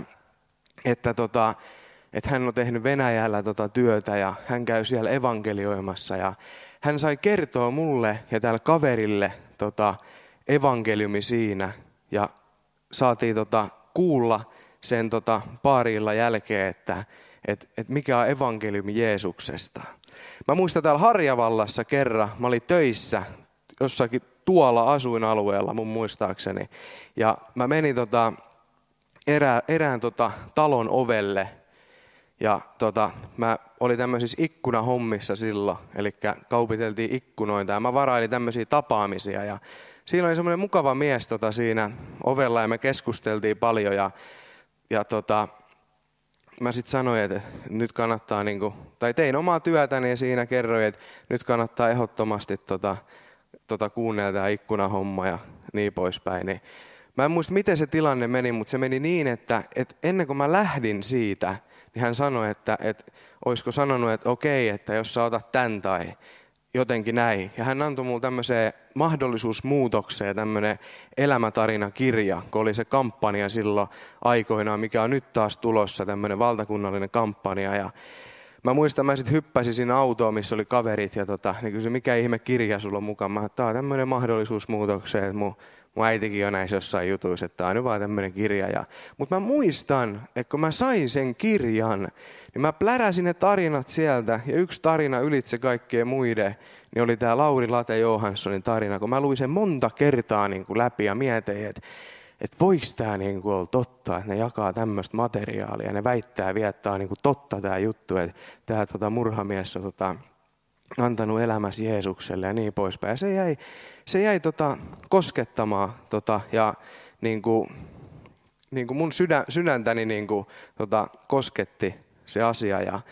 että, tota, että hän on tehnyt Venäjällä tota työtä ja hän käy siellä evankelioimassa. Ja hän sai kertoa mulle ja tälle kaverille tota, evankeliumi siinä ja saatiin tota, kuulla sen tota, paarilla jälkeen, että et, et mikä on evankeliumi Jeesuksesta. Mä muistan täällä Harjavallassa kerran, mä olin töissä jossakin tuolla asuinalueella mun muistaakseni. Ja mä menin tota, erään, erään tota, talon ovelle ja tota, mä olin tämmöisissä ikkunahommissa silloin, eli kaupiteltiin ikkunoita ja mä varailin tämmöisiä tapaamisia. Ja siinä oli semmoinen mukava mies tota, siinä ovella ja me keskusteltiin paljon ja Ja tota, mä sitten sanoin, että nyt kannattaa, niinku, tai tein omaa työtäni ja siinä kerroin, että nyt kannattaa ehdottomasti tota, tota kuunnella tämä ikkunahomma ja niin poispäin. Niin mä en muista, miten se tilanne meni, mutta se meni niin, että, että ennen kuin mä lähdin siitä, niin hän sanoi, että, että olisiko sanonut, että okei, että jos sä otat tän tai jotenkin näin. Ja hän antoi mulle tämmöiseen mahdollisuusmuutokseen, tämmöinen elämätarinakirja, kun oli se kampanja silloin aikoinaan, mikä on nyt taas tulossa, tämmöinen valtakunnallinen kampanja. Ja mä muistan, mä sitten hyppäsin siinä autoon, missä oli kaverit, ja tota, ne kysyi, mikä ihme kirja sulla on mukaan. Mä että tää on tämmöinen mahdollisuusmuutokseen, että mun, mun äitikin on näissä jossain jutuissa, että tää on nyt vaan tämmöinen kirja. Ja, mutta mä muistan, että kun mä sain sen kirjan, niin mä pläräsin ne tarinat sieltä, ja yksi tarina ylitse kaikkien muiden, niin oli tää Lauri Late Johanssonin tarina, kun mä luin sen monta kertaa niin kuin läpi ja mietin, että että voiko tämä niin kuin olla totta, että ne jakaa tämmöistä materiaalia, ja ne väittää viettää niin kuin totta tämä juttu, että tämä tota, murhamies on tota, antanut elämässä Jeesukselle ja niin poispäin. Ja se jäi, se jäi tota, koskettamaan tota, ja niin kuin, niin kuin mun sydän, sydäntäni niin kuin, tota, kosketti se asia. Ja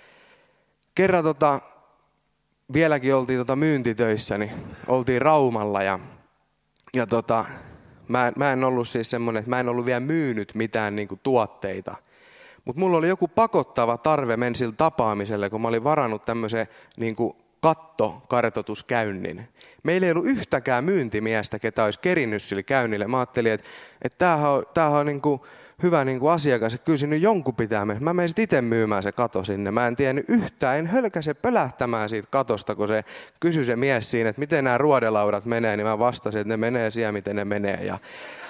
kerran tota, vieläkin oltiin tota, myyntitöissä, niin oltiin Raumalla ja, ja tota, mä, mä en ollut siis semmoinen, että mä en ollut vielä myynyt mitään niin kuin, tuotteita. Mutta mulla oli joku pakottava tarve mennä sillä tapaamiselle, kun mä olin varannut tämmöisen niin kuin kattokartoituskäynnin. Meillä ei ollut yhtäkään myyntimiestä, ketä olisi kerinnyt sille käynnille. Mä ajattelin, että, että tämähän on, tämähän on niin kuin hyvä niin kuin asiakas, että kyllä sinne jonkun pitää mennä. Mä menin itse myymään se kato sinne. Mä en tiennyt yhtään, en hölkäse pölähtämään siitä katosta, kun se kysyi se mies siinä, että miten nämä ruodelaudat menee, niin mä vastasin, että ne menee siellä, miten ne menee. Ja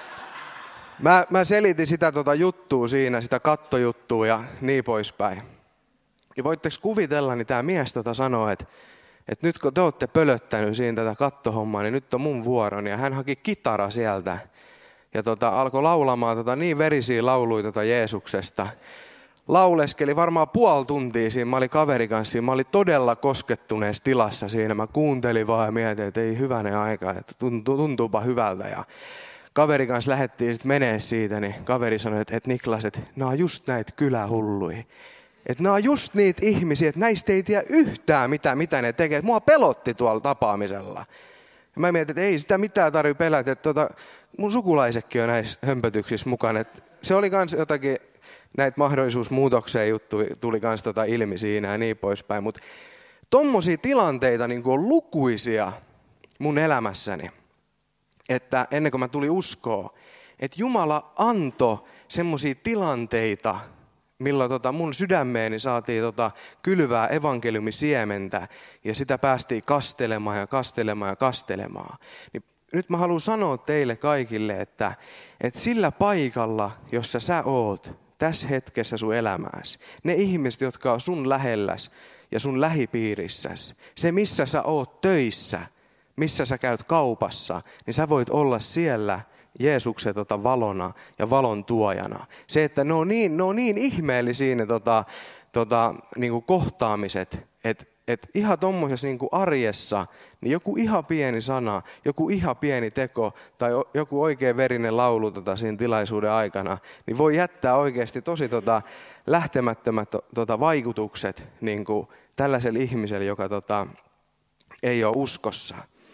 Mä, mä selitin sitä tota juttua siinä, sitä kattojuttua ja niin poispäin. Ja voitteko kuvitella, niin tämä mies tota sanoo, että, että nyt kun te olette pölöttänyt siinä tätä kattohommaa, niin nyt on mun vuoroni. Ja hän haki kitara sieltä ja tota, alkoi laulamaan tota niin verisiä lauluja tota Jeesuksesta. Lauleskeli varmaan puoli tuntia siinä, mä olin kaverin kanssa siinä, mä olin todella koskettuneessa tilassa siinä. Mä kuuntelin vaan ja mietin, että ei hyvänen aika, että tuntuu, tuntuupa hyvältä. Ja kaveri kanssa lähdettiin sitten menee siitä, niin kaveri sanoi, että, että Niklas, että nämä on just näitä kylähulluja. Että nämä on just niitä ihmisiä, että näistä ei tiedä yhtään mitä, mitä ne tekee. Mua pelotti tuolla tapaamisella. Ja mä mietin, että ei sitä mitään tarvitse pelätä, että tota, mun sukulaisetkin on näissä hömpötyksissä mukana. Et se oli kans jotakin, näitä mahdollisuusmuutokseen juttu tuli kans tota ilmi siinä ja niin poispäin. Mutta tommosia tilanteita niin on lukuisia mun elämässäni, että ennen kuin mä tulin uskoon, että Jumala antoi semmosia tilanteita, milloin tota mun sydämeeni saatiin tota kylvää evankeliumisiementä ja sitä päästiin kastelemaan ja kastelemaan ja kastelemaan. Niin nyt mä haluan sanoa teille kaikille, että, että sillä paikalla, jossa sä oot tässä hetkessä sun elämääsi, ne ihmiset, jotka on sun lähelläs ja sun lähipiirissäsi, se missä sä oot töissä, missä sä käyt kaupassa, niin sä voit olla siellä Jeesuksen tota valona ja valon tuojana. Se, että ne on niin, ne on niin ihmeellisiä ne tota, tota, niin kuin kohtaamiset, että et ihan tuommoisessa niin kuin arjessa, niin joku ihan pieni sana, joku ihan pieni teko tai joku oikein verinen laulu tota, siinä tilaisuuden aikana, niin voi jättää oikeasti tosi tota, lähtemättömät tota, vaikutukset niin kuin tällaiselle ihmiselle, joka tota, ei ole uskossa.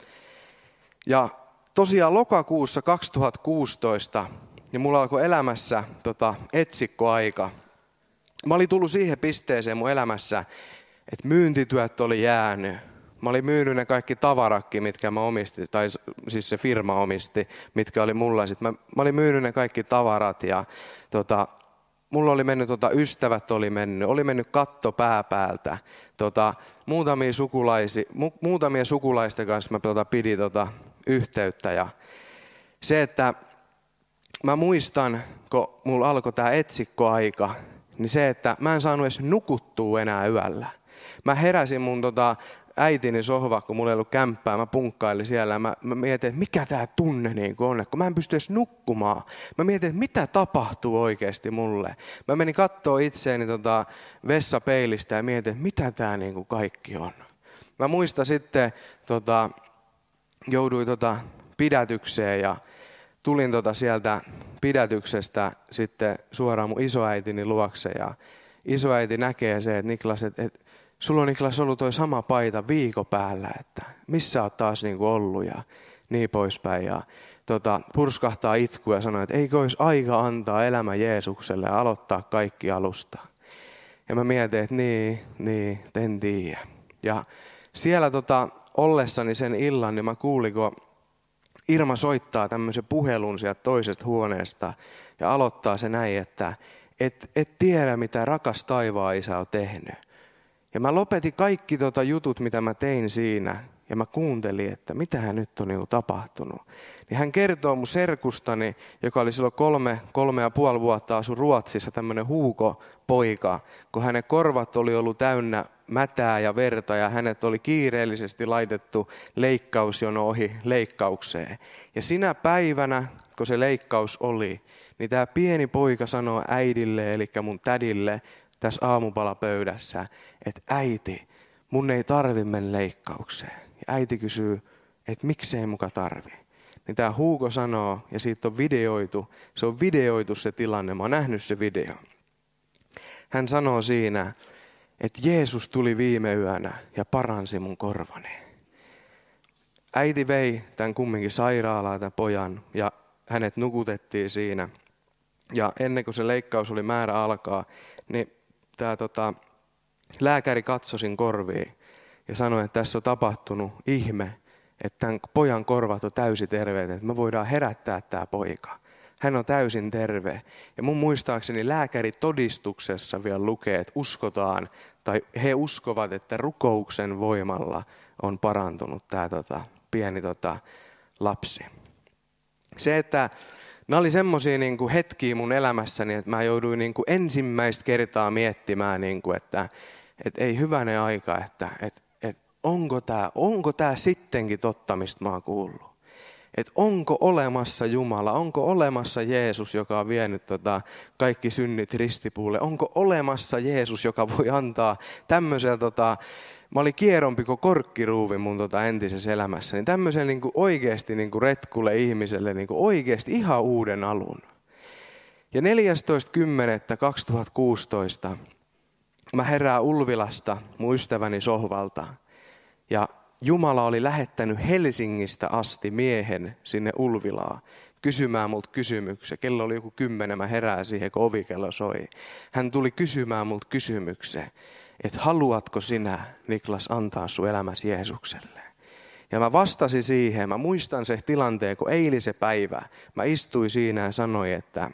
Ja tosiaan lokakuussa kaksituhattakuusitoista, niin mulla alkoi elämässä tota, etsikkoaika. Mä olin tullut siihen pisteeseen mun elämässä, että myyntityöt oli jäänyt. Mä olin myynyt ne kaikki tavarakki, mitkä mä omistin, tai siis se firma omisti, mitkä oli mulla. Sitten mä, mä olin myynyt ne kaikki tavarat ja tota, mulla oli mennyt, tota, ystävät oli mennyt, oli mennyt katto pää päältä. Tota, muutamia, sukulaisi, mu, muutamia sukulaisten kanssa mä tota, pidin tota, yhteyttä. Ja se, että mä muistan, kun mulla alkoi tää etsikkoaika, niin se, että mä en saanut edes nukuttua enää yöllä. Mä heräsin mun tota, äitini sohva, kun mulla ei ollut kämppää, mä punkkailin siellä. Mä, mä mietin, että mikä tää tunne niin on, kun mä en pysty edes nukkumaan. Mä mietin, että mitä tapahtuu oikeasti mulle. Mä menin kattoo itseäni tota, vessapeilistä ja mietin, että mitä tää niin kaikki on. Mä muistan sitten, tota, jouduin tota, pidätykseen ja tulin tota, sieltä pidätyksestä sitten suoraan mun isoäitini luokse. Ja isoäiti näkee se, että Niklas, että, että sulla on Niklas ollut toi sama paita viikon päällä, että missä oot taas niin kuin ollut ja niin poispäin. Ja tota, purskahtaa itku ja sanoo, että eikö olisi aika antaa elämä Jeesukselle ja aloittaa kaikki alusta. Ja mä mietin, että niin, niin, en tiedä. Ja siellä tota, ollessani sen illan, niin mä kuulin, kun Irma soittaa tämmöisen puhelun sieltä toisesta huoneesta ja aloittaa se näin, että et, et tiedä mitä rakas taivaan isä on tehnyt. Ja mä lopetin kaikki tota jutut, mitä mä tein siinä ja mä kuuntelin, että mitähän nyt on niinku tapahtunut. Niin hän kertoo mun serkustani, joka oli silloin kolme, kolme ja puoli vuotta asu Ruotsissa, tämmöinen Huuko poika, kun hänen korvat oli ollut täynnä mätää ja verta ja hänet oli kiireellisesti laitettu leikkausjono ohi leikkaukseen. Ja sinä päivänä, kun se leikkaus oli, niin tämä pieni poika sanoo äidille, eli mun tädille, tässä aamupalapöydässä, että äiti, mun ei tarvi mennä leikkaukseen. Ja äiti kysyy, että miksei muka tarvi. Niin tämä Huuko sanoo, ja siitä on videoitu, se on videoitu se tilanne, mä oon nähnyt se video. Hän sanoo siinä, että Jeesus tuli viime yönä ja paransi mun korvani. Äiti vei tämän kumminkin sairaalaan tämän pojan ja hänet nukutettiin siinä. Ja ennen kuin se leikkaus oli määrä alkaa, niin tämä tota, lääkäri katsoi sin korviin ja sanoi, että tässä on tapahtunut ihme, että tämän pojan korvat on täysin terveet, että me voidaan herättää tämä poika. Hän on täysin terve. Ja mun muistaakseni lääkäritodistuksessa vielä lukee, että uskotaan, tai he uskovat, että rukouksen voimalla on parantunut tämä tota, pieni tota, lapsi. Se, että nämä oli semmoisia niin kuin hetkiä mun elämässäni, että mä jouduin niin kuin ensimmäistä kertaa miettimään, niin kuin, että, että ei hyvänen aika, että, että, että onko tämä onko tämä sittenkin totta, mistä mä oon kuullut. Että onko olemassa Jumala, onko olemassa Jeesus, joka on vienyt tota kaikki synnit ristipuulle. Onko olemassa Jeesus, joka voi antaa tämmöisellä, tota, mä olin kierompi kuin korkkiruuvi mun tota entisessä elämässä, niin tämmöiselle niin kuin oikeasti niin kuin retkulle ihmiselle niin kuin oikeasti ihan uuden alun. Ja neljästoista kymmenettä kaksituhattakuusitoista mä herään Ulvilasta mun ystäväni sohvalta ja Jumala oli lähettänyt Helsingistä asti miehen sinne Ulvilaan kysymään multa kysymyksen. Kello oli joku kymmenen, mä herään siihen, kun ovikello soi. Hän tuli kysymään multa kysymyksen, että haluatko sinä, Niklas, antaa sun elämäsi Jeesukselle? Ja mä vastasin siihen, mä muistan se tilanteen, kun eilisen päivä mä istuin siinä ja sanoin, että,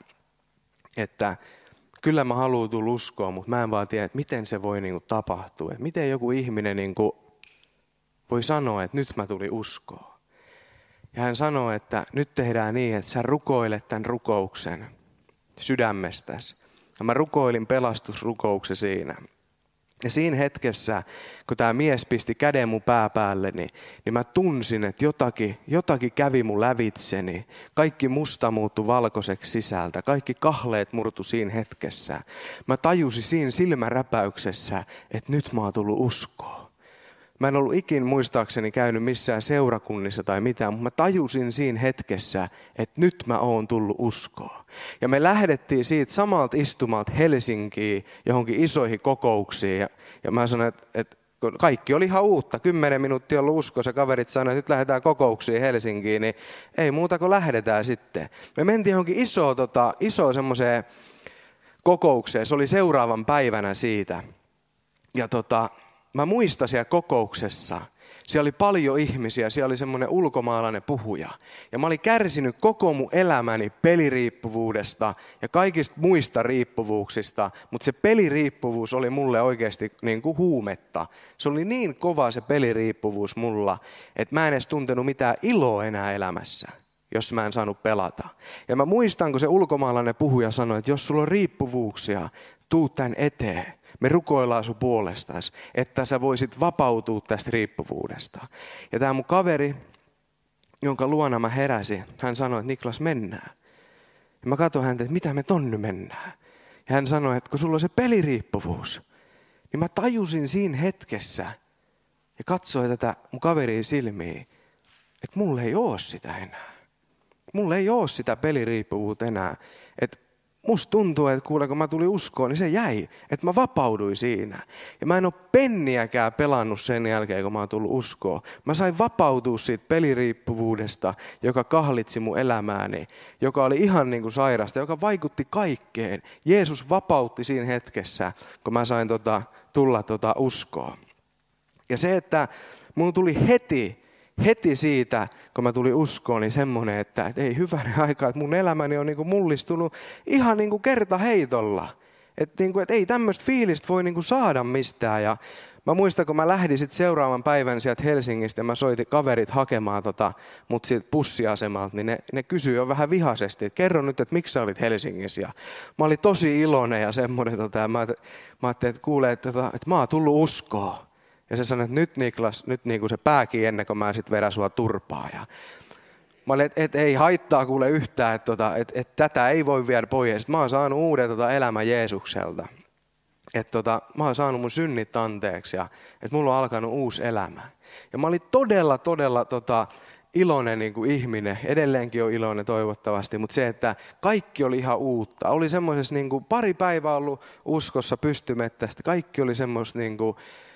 että kyllä mä haluan tulla uskoon, mutta mä en vaan tiedä, että miten se voi niin kuin tapahtua. Että miten joku ihminen niin kuin voi sanoa, että nyt mä tulin uskoon. Ja hän sanoi, että nyt tehdään niin, että sä rukoilet tämän rukouksen sydämestäsi. Ja mä rukoilin pelastusrukouksen siinä. Ja siinä hetkessä, kun tämä mies pisti käden mun pääpäälle, niin, niin mä tunsin, että jotakin, jotakin kävi mun lävitseni. Kaikki musta muuttui valkoiseksi sisältä. Kaikki kahleet murtu siinä hetkessä. Mä tajusin siinä silmäräpäyksessä, että nyt mä oon tullut uskoon. Mä en ollut ikin muistaakseni käynyt missään seurakunnissa tai mitään, mutta mä tajusin siinä hetkessä, että nyt mä oon tullut uskoon. Ja me lähdettiin siitä samalta istumalta Helsinkiin johonkin isoihin kokouksiin. Ja, ja mä sanoin, että, että kaikki oli ihan uutta. Kymmenen minuuttia ollut uskossa. Kaverit sanoivat, että nyt lähdetään kokouksiin Helsinkiin, niin ei muuta kuin lähdetään sitten. Me mentiin johonkin isoon, tota, isoon semmoiseen kokoukseen. Se oli seuraavan päivänä siitä. Ja tota... Mä muistan siellä kokouksessa, siellä oli paljon ihmisiä, siellä oli semmoinen ulkomaalainen puhuja. Ja mä olin kärsinyt koko mun elämäni peliriippuvuudesta ja kaikista muista riippuvuuksista, mutta se peliriippuvuus oli mulle oikeasti niin kuin huumetta. Se oli niin kova se peliriippuvuus mulla, että mä en edes tuntenut mitään iloa enää elämässä, jos mä en saanut pelata. Ja mä muistan, kun se ulkomaalainen puhuja sanoi, että jos sulla on riippuvuuksia, tuu tän eteen. Me rukoillaan sun puolestasi, että sä voisit vapautua tästä riippuvuudesta. Ja tämä mun kaveri, jonka luona mä heräsin, hän sanoi, että Niklas, mennään. Ja mä katsoin häntä, että mitä me tonne mennään. Ja hän sanoi, että kun sulla on se peliriippuvuus, niin mä tajusin siinä hetkessä ja katsoin tätä mun kaveria silmiin, että mulla ei ole sitä enää. Mulla ei ole sitä peliriippuvuutta enää. Että musta tuntuu, että kuule, kun mä tulin uskoon, niin se jäi, että mä vapauduin siinä. Ja mä en ole penniäkään pelannut sen jälkeen, kun mä oon tullut uskoon. Mä sain vapautua siitä peliriippuvuudesta, joka kahlitsi mun elämääni, joka oli ihan niin kuin sairasta, joka vaikutti kaikkeen. Jeesus vapautti siinä hetkessä, kun mä sain tota, tulla tota uskoon. Ja se, että mun tuli heti, heti siitä, kun mä tulin uskoon, niin semmoinen, että, että ei hyvänen aika, että mun elämäni on niin kuin mullistunut ihan niin kuin kertaheitolla. Että, niin kuin, että ei tämmöistä fiilistä voi niin kuin saada mistään. Ja mä muistan, kun mä lähdin sit seuraavan päivän sieltä Helsingistä ja mä soitin kaverit hakemaan tota, mut siitä bussiasemalta, niin ne, ne kysyi jo vähän vihaisesti, että kerro nyt, että miksi sä olit Helsingissä. Ja mä olin tosi iloinen ja semmoinen, tota, ja mä, mä ajattelin, että kuulee, että, että, että mä oon tullut uskoon. Ja se sanoi, että nyt Niklas, nyt niin kuin se pääkin ennen kuin mä sitten vedän sua turpaa. Ja mä olin, että et, ei haittaa kuule yhtään, että tota, et, et, tätä ei voi viedä pois. Sitten mä oon saanut uuden tota, elämän Jeesukselta. Että tota, mä oon saanut mun synnit anteeksi ja että mulla on alkanut uusi elämä. Ja mä olin todella, todella tota, iloinen niin kuin ihminen. Edelleenkin on iloinen toivottavasti, mutta se, että kaikki oli ihan uutta. Oli semmoisessa niin kuin pari päivää ollut uskossa pystymettästä. Kaikki oli semmoista niin kuin,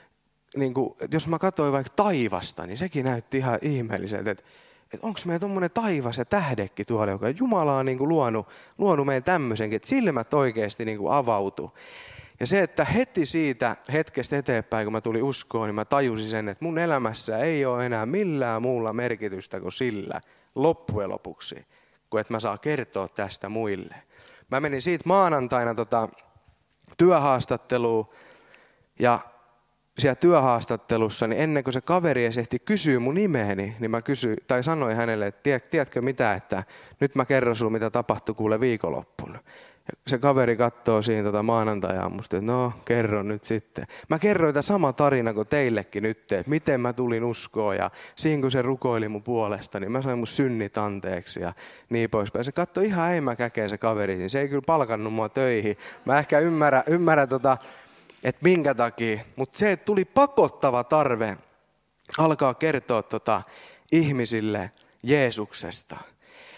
niin kuin, jos mä katsoin vaikka taivasta, niin sekin näytti ihan ihmeelliseltä, että, että onko meillä tommoinen taivas ja tähdekki tuolla, joka Jumala on niin kuin luonut, luonut meidän tämmöisenkin, että silmät oikeasti niin kuin avautui. Ja se, että heti siitä hetkestä eteenpäin, kun mä tulin uskoon, niin mä tajusin sen, että mun elämässä ei ole enää millään muulla merkitystä kuin sillä loppujen lopuksi, kuin että mä saan kertoa tästä muille. Mä menin siitä maanantaina tota, työhaastatteluun ja siellä työhaastattelussa, niin ennen kuin se kaveri ehti kysyä mun nimeäni, niin mä kysyin, tai sanoin hänelle, että tiedätkö mitä, että nyt mä kerron sulle, mitä tapahtui kuule viikonloppuna. Ja se kaveri katsoo siinä tota maanantai-aamusta, että no kerron nyt sitten. Mä kerroin tämä sama tarina kuin teillekin nyt, että miten mä tulin uskoon ja siinä kun se rukoili mun puolesta, niin mä sain mun synnit anteeksi ja niin poispäin. Se katsoi ihan äimäkäkeen se kaveri, niin se ei kyllä palkannut mua töihin. Mä ehkä ymmärrän, ymmärrän tota, että minkä takia, mutta se, että tuli pakottava tarve alkaa kertoa tota ihmisille Jeesuksesta.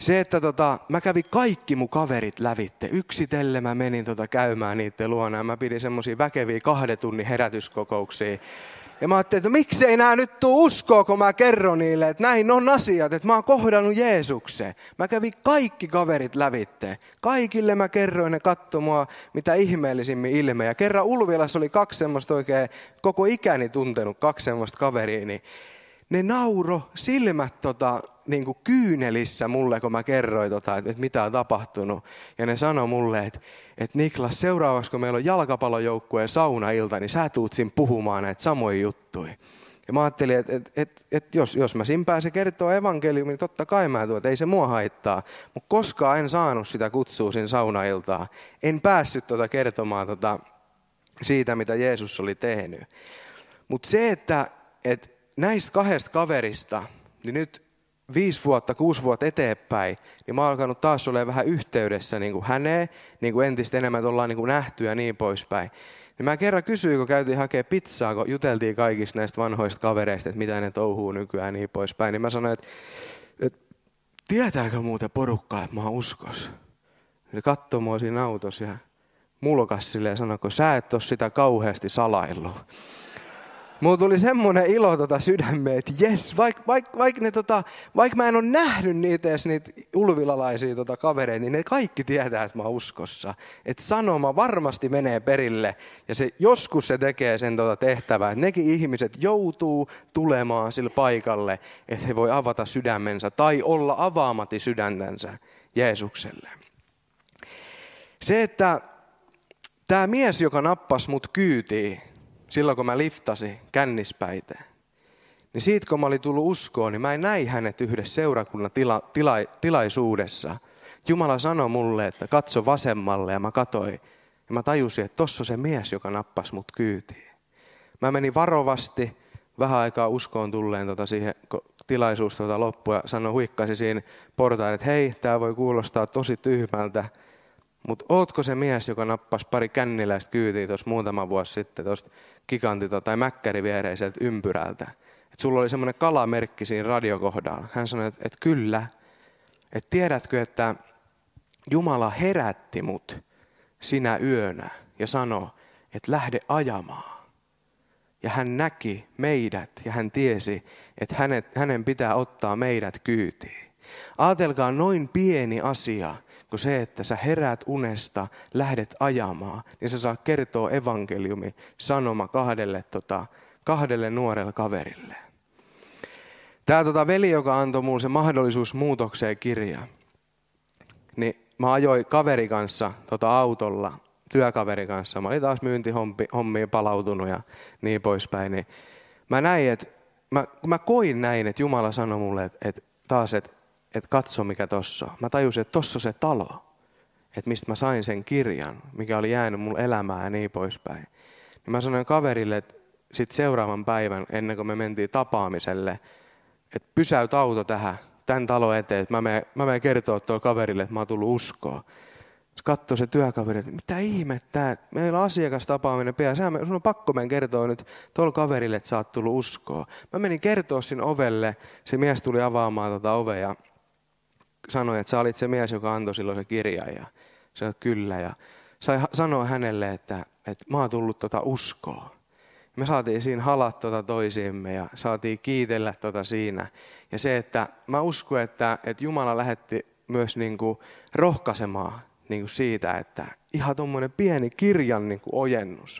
Se, että tota, mä kävin kaikki mun kaverit lävitte. Yksitellen mä menin tota käymään niiden luona ja mä pidin semmosia väkeviä kahden tunnin herätyskokouksia. Ja mä ajattelin, että miksei nää nyt tuu uskoa, kun mä kerron niille, että näin on asiat, että mä oon kohdannut Jeesuksen. Mä kävin kaikki kaverit lävitte. Kaikille mä kerroin, ne katsoi mua mitä ihmeellisimmin ilmejä. Kerran Ulvilassa oli kaksi semmoista oikein, koko ikäni tuntenut kaksi semmoista kaveria, niin ne nauro silmät tota, niin kuin kyynelissä mulle, kun mä kerroin, tota, että mitä on tapahtunut. Ja ne sanoi mulle, että, että Niklas, seuraavaksi kun meillä on jalkapallojoukkueen saunailta, niin sä tuut siinä puhumaan näitä samoja juttuja. Ja mä ajattelin, että, että, että, että jos, jos mä siinä pääsen kertoa evankeliumin, niin totta kai mä tuon, että ei se mua haittaa. Mutta koskaan en saanut sitä kutsua siinä saunailtaan. En päässyt tota kertomaan tota, siitä, mitä Jeesus oli tehnyt. Mutta se, että, että näistä kahdesta kaverista, niin nyt viisi vuotta, kuusi vuotta eteenpäin, niin mä oon alkanut taas olemaan vähän yhteydessä niin kuin häneen, niin kuin entistä enemmän, että ollaan niin kuin nähty ja niin poispäin. Niin mä kerran kysyin, kun käytiin hakemaan pizzaa, kun juteltiin kaikista näistä vanhoista kavereista, että mitä ne touhuu nykyään ja niin poispäin, niin mä sanoin, että, että tietääkö muuten porukkaa, että mä oon uskos? Ne katsoi mua siinä autossa ja mulkas silleen ja sanoi, kun sä et ole sitä kauheasti salaillut. Mulla tuli semmoinen ilo tota sydämeen, että jes, vaikka vaik, vaik tota, vaik mä en ole nähnyt niitä edes niitä ulvilalaisia tota kavereita, niin ne kaikki tietää, että mä oon uskossa. Että sanoma varmasti menee perille ja se, joskus se tekee sen tota tehtävää. Että nekin ihmiset joutuu tulemaan sille paikalle, että he voi avata sydämensä tai olla avaamati sydäntänsä Jeesukselle. Se, että tämä mies, joka nappasi mut kyytiin, silloin kun mä liftasin kännispäiteen, niin siitä kun mä olin tullut uskoon, niin mä en näin hänet yhdessä seurakunnan tila, tila, tilaisuudessa. Jumala sanoi mulle, että katso vasemmalle ja mä katoin. Ja mä tajusin, että tossa on se mies, joka nappasi mut kyytiin. Mä menin varovasti vähän aikaa uskoon tulleen tota siihen tilaisuus tota loppuun ja sanoi, huikkasi siinä portaan, että hei, tää voi kuulostaa tosi tyhmältä. Mutta ootko se mies, joka nappasi pari känniläistä kyytiä tuossa muutama vuosi sitten tuosta gigantita tai mäkkäriviereiseltä ympyrältä? Että sulla oli semmoinen kalamerkki siinä radiokohdalla. Hän sanoi, että, että kyllä. Että tiedätkö, että Jumala herätti mut sinä yönä ja sanoi, että lähde ajamaan. Ja hän näki meidät ja hän tiesi, että hänet, hänen pitää ottaa meidät kyytiin. Aatelkaa noin pieni asia, kun se, että sä heräät unesta, lähdet ajamaan, niin sä saa kertoa evankeliumi sanoma kahdelle, tota, kahdelle nuorelle kaverille. Tämä tota, veli, joka antoi mulle se mahdollisuus muutokseen kirja, niin mä ajoin kaveri kanssa tota, autolla, työkaverin kanssa. Mä olin taas myyntihommiin palautunut ja niin poispäin. Niin mä näin, että mä, mä koin näin, että Jumala sanoi mulle, että, että taas, että että katso mikä tossa on. Mä tajusin, että tossa on se talo, että mistä mä sain sen kirjan, mikä oli jäänyt mun elämään ja niin poispäin. Niin mä sanoin kaverille, että sit seuraavan päivän, ennen kuin me mentiin tapaamiselle, että pysäyt auto tähän, tämän talon eteen, että mä menen, mä menen kertoa tuolle kaverille, että mä oon tullut uskoon. Katsoi se työkaveri, että mitä ihmettä, meillä on asiakastapaaminen pian, sun on pakko mennä kertoa nyt tuolle kaverille, että sä oot tullut uskoon. Mä menin kertoa sinne ovelle, se mies tuli avaamaan tuota ovea ja sanoi, että sä olit se mies, joka antoi silloin se kirjan ja sanoi kyllä ja sai sanoa hänelle, että, että mä oon tullut tuota uskoon. Me saatiin siinä halat tuota toisiimme ja saatiin kiitellä tuota siinä. Ja se, että mä uskon, että, että Jumala lähetti myös niin kuin rohkaisemaan niin kuin siitä, että ihan tuommoinen pieni kirjan niin kuin ojennus.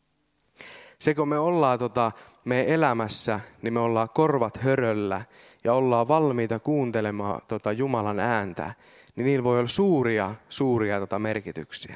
Se, kun me ollaan tota, meidän elämässä, niin me ollaan korvat höröllä ja ollaan valmiita kuuntelemaan tota Jumalan ääntä, niin niillä voi olla suuria, suuria tota merkityksiä.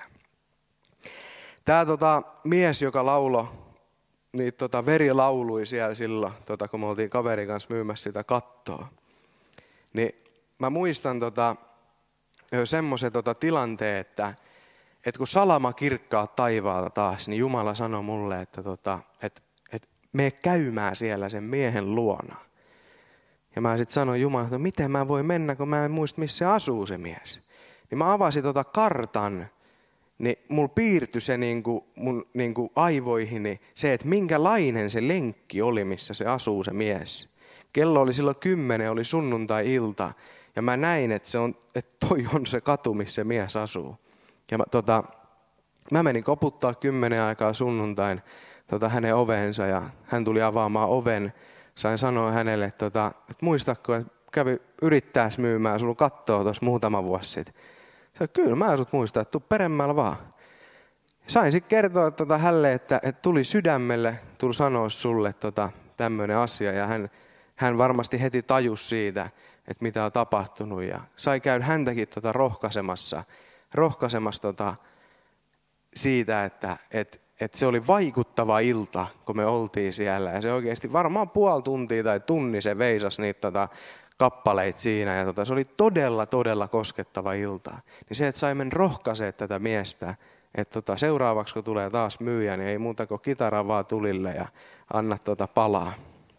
Tämä tota, mies, joka lauloi, niitä tota, verilaului siellä silloin, tota, kun me oltiin kaverin kanssa myymässä sitä kattoa, niin mä muistan tota, semmoisen tota, tilanteen, että, että kun salama kirkkaa taivaalta taas, niin Jumala sanoi mulle, että, tota, että, että mene käymään siellä sen miehen luona. Ja mä sitten sanoin Jumala, että miten mä voin mennä, kun mä en muista, missä asuu se mies. Niin mä avasin tota kartan, niin mulla piirtyi se niinku, mun niinku aivoihini se, että minkälainen se lenkki oli, missä se asuu se mies. Kello oli silloin kymmenen, oli sunnuntai-ilta. Ja mä näin, että, se on, että toi on se katu, missä se mies asuu. Ja mä, tota, mä menin koputtaa kymmenen aikaa sunnuntain tota, hänen oveensa ja hän tuli avaamaan oven. Sain sanoa hänelle, tota, että muistatko, että kävi yrittäessä myymään sulla kattoa tuossa muutama vuosi sitten. Sanoin, kyllä mä sut muistan, että tuu peremmällä vaan. Sain sitten kertoa tota hänelle, että, että tuli sydämelle, tuli sanoa sulle tota, tämmöinen asia ja hän, hän varmasti heti tajusi siitä, että mitä on tapahtunut ja sai käydä häntäkin tota rohkaisemassa, rohkaisemassa tota siitä, että et, et se oli vaikuttava ilta, kun me oltiin siellä ja se oikeasti varmaan puoli tuntia tai tunni se veisasi niitä tota kappaleita siinä ja tota, se oli todella, todella koskettava ilta. Niin se, että saimme rohkaisee tätä miestä, että tota, seuraavaksi kun tulee taas myyjä, niin ei muuta kuin kitara vaan tulille ja anna tota palaa.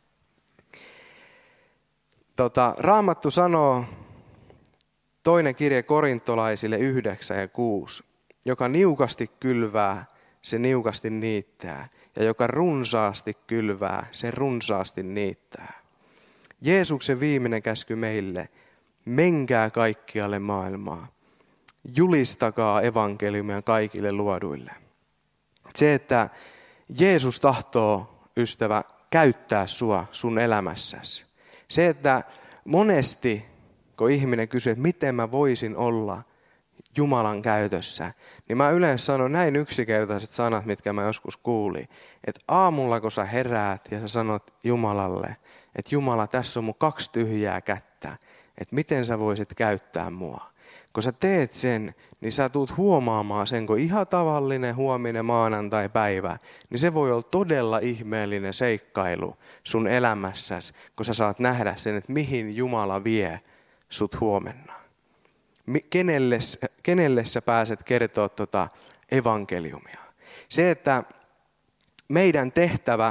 Tota, Raamattu sanoo, toinen kirje korintolaisille yhdeksän ja kuusi, joka niukasti kylvää, se niukasti niittää, ja joka runsaasti kylvää, se runsaasti niittää. Jeesuksen viimeinen käsky meille, menkää kaikkialle maailmaa, julistakaa evankeliumia kaikille luoduille. Se, että Jeesus tahtoo, ystävä, käyttää sua sun elämässäsi. Se, että monesti, kun ihminen kysyy, että miten mä voisin olla Jumalan käytössä, niin mä yleensä sanon näin yksinkertaiset sanat, mitkä mä joskus kuulin. Että aamulla, kun sä heräät ja sä sanot Jumalalle, että Jumala, tässä on mun kaksi tyhjää kättä, että miten sä voisit käyttää mua. Kun sä teet sen, niin sä tulet huomaamaan sen, kun ihan tavallinen huominen maanantai-päivä, niin se voi olla todella ihmeellinen seikkailu sun elämässäsi, kun sä saat nähdä sen, että mihin Jumala vie sut huomenna. Kenelle, kenelle sä pääset kertoa tuota evankeliumia. Se, että meidän tehtävä,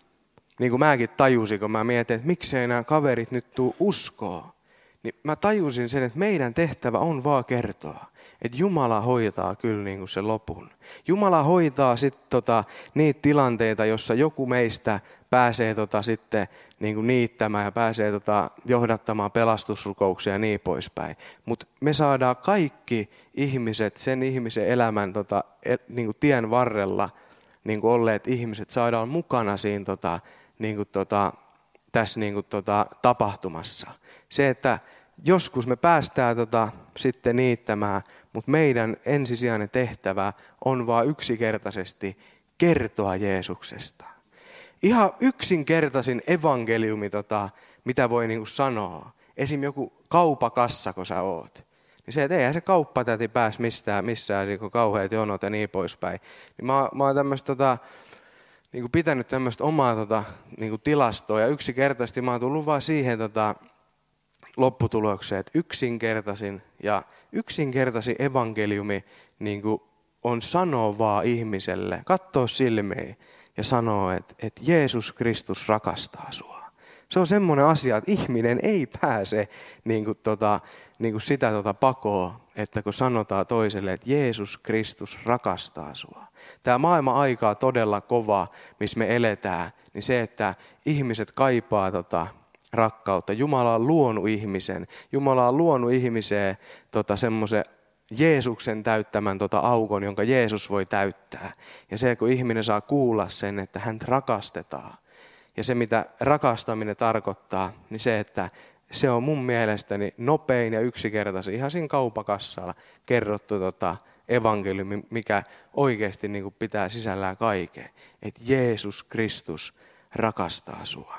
niin kuin mäkin tajusin, kun mä mietin, että miksei nämä kaverit nyt tuu uskoa, niin mä tajusin sen, että meidän tehtävä on vaan kertoa, että Jumala hoitaa kyllä niin kuin sen lopun. Jumala hoitaa sitten tota, niitä tilanteita, jossa joku meistä pääsee tota, sitten niin kuin niittämään ja pääsee tota, johdattamaan pelastusrukouksia ja niin poispäin. Mutta me saadaan kaikki ihmiset, sen ihmisen elämän tota, niin kuin tien varrella niin kuin olleet ihmiset, saadaan mukana siinä tota, niin kuin, tota, tässä niin kuin, tota, tapahtumassa. Se, että joskus me päästään tota, sitten niittämään, mutta meidän ensisijainen tehtävä on vaan yksinkertaisesti kertoa Jeesuksesta. Ihan yksinkertaisin evankeliumi, tota, mitä voi niinku sanoa. Esim. Joku kaupakassa, kun sä oot. Niin se, että eihän se kauppatäti pääs mistään, missään niin kauheat jonot ja niin poispäin. Niin mä, mä oon tämmöistä tota, niinku pitänyt tämmöistä omaa tota, niinku tilastoa ja yksinkertaisesti mä oon tullut vaan siihen tota, lopputulokseen, että yksinkertaisin ja yksinkertaisin evankeliumi niin kuin on sanoa vaan ihmiselle, katsoa silmiin ja sanoa, että, että Jeesus Kristus rakastaa sua. Se on semmoinen asia, että ihminen ei pääse niin kuin tota, niin kuin sitä tota pakoa, että kun sanotaan toiselle, että Jeesus Kristus rakastaa sua. Tämä maailman-aika on todella kova, missä me eletään, niin se, että ihmiset kaipaa tota, rakkautta. Jumala on luonut ihmisen. Jumala on luonut ihmiseen tota, semmoisen Jeesuksen täyttämän tota, aukon, jonka Jeesus voi täyttää. Ja se, kun ihminen saa kuulla sen, että häntä rakastetaan. Ja se, mitä rakastaminen tarkoittaa, niin se, että se on mun mielestäni nopein ja yksinkertaisin, ihan siinä kaupakassalla kerrottu tota, evankeliumi, mikä oikeasti niin kuin pitää sisällään kaiken. Että Jeesus Kristus rakastaa sua.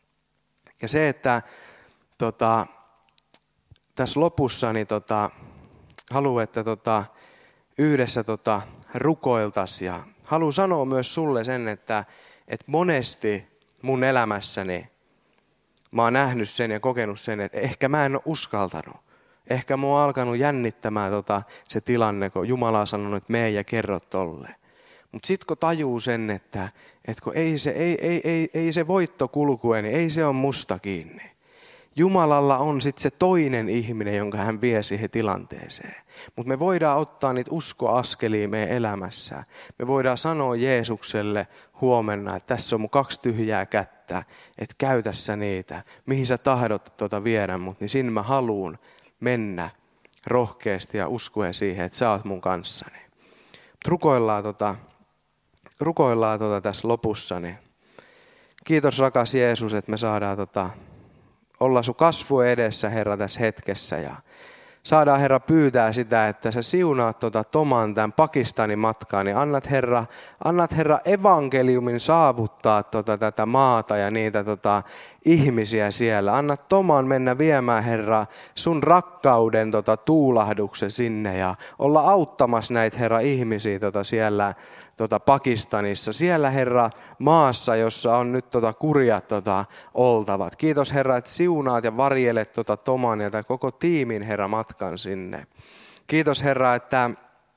Ja se, että tota, tässä lopussa niin tota, haluan, että tota, yhdessä tota, rukoiltaisiin. Ja haluan sanoa myös sulle sen, että, että monesti mun elämässäni mä oon nähnyt sen ja kokenut sen, että ehkä mä en ole uskaltanut. Ehkä mä oon alkanut jännittämään tota, se tilanne, kun Jumala on sanonut, että mene ja kerro tolle. Mutta sitten kun tajuu sen, että, että kun ei, se, ei, ei, ei, ei se voitto kulkue, niin ei se ole musta kiinni. Jumalalla on sitten se toinen ihminen, jonka hän vie siihen tilanteeseen. Mutta me voidaan ottaa niitä uskoaskelia meidän elämässä. Me voidaan sanoa Jeesukselle huomenna, että tässä on mun kaksi tyhjää kättä, että käytä sä niitä. Mihin sä tahdot tuota viedä mut, niin sinne mä haluun mennä rohkeasti ja uskoen siihen, että sä oot mun kanssani. Rukoillaan, tota, rukoillaan tota tässä lopussa. Niin kiitos rakas Jeesus, että me saadaan tota, olla sun kasvu edessä, Herra, tässä hetkessä. Ja saadaan, Herra, pyytää sitä, että sä siunaat tota Toman tämän Pakistanin matkaan, niin annat, Herra, annat, Herra, evankeliumin saavuttaa tota, tätä maata ja niitä tota, ihmisiä siellä. Annat Toman mennä viemään, Herra, sun rakkauden tota, tuulahduksen sinne ja olla auttamassa näitä, Herra, ihmisiä tota, siellä tota, Pakistanissa. Siellä, Herra, maassa, jossa on nyt tota, kurjat tota, oltavat. Kiitos, Herra, että siunaat ja varjelet tota, Toman ja koko tiimin, Herra, matkan sinne. Kiitos, Herra, että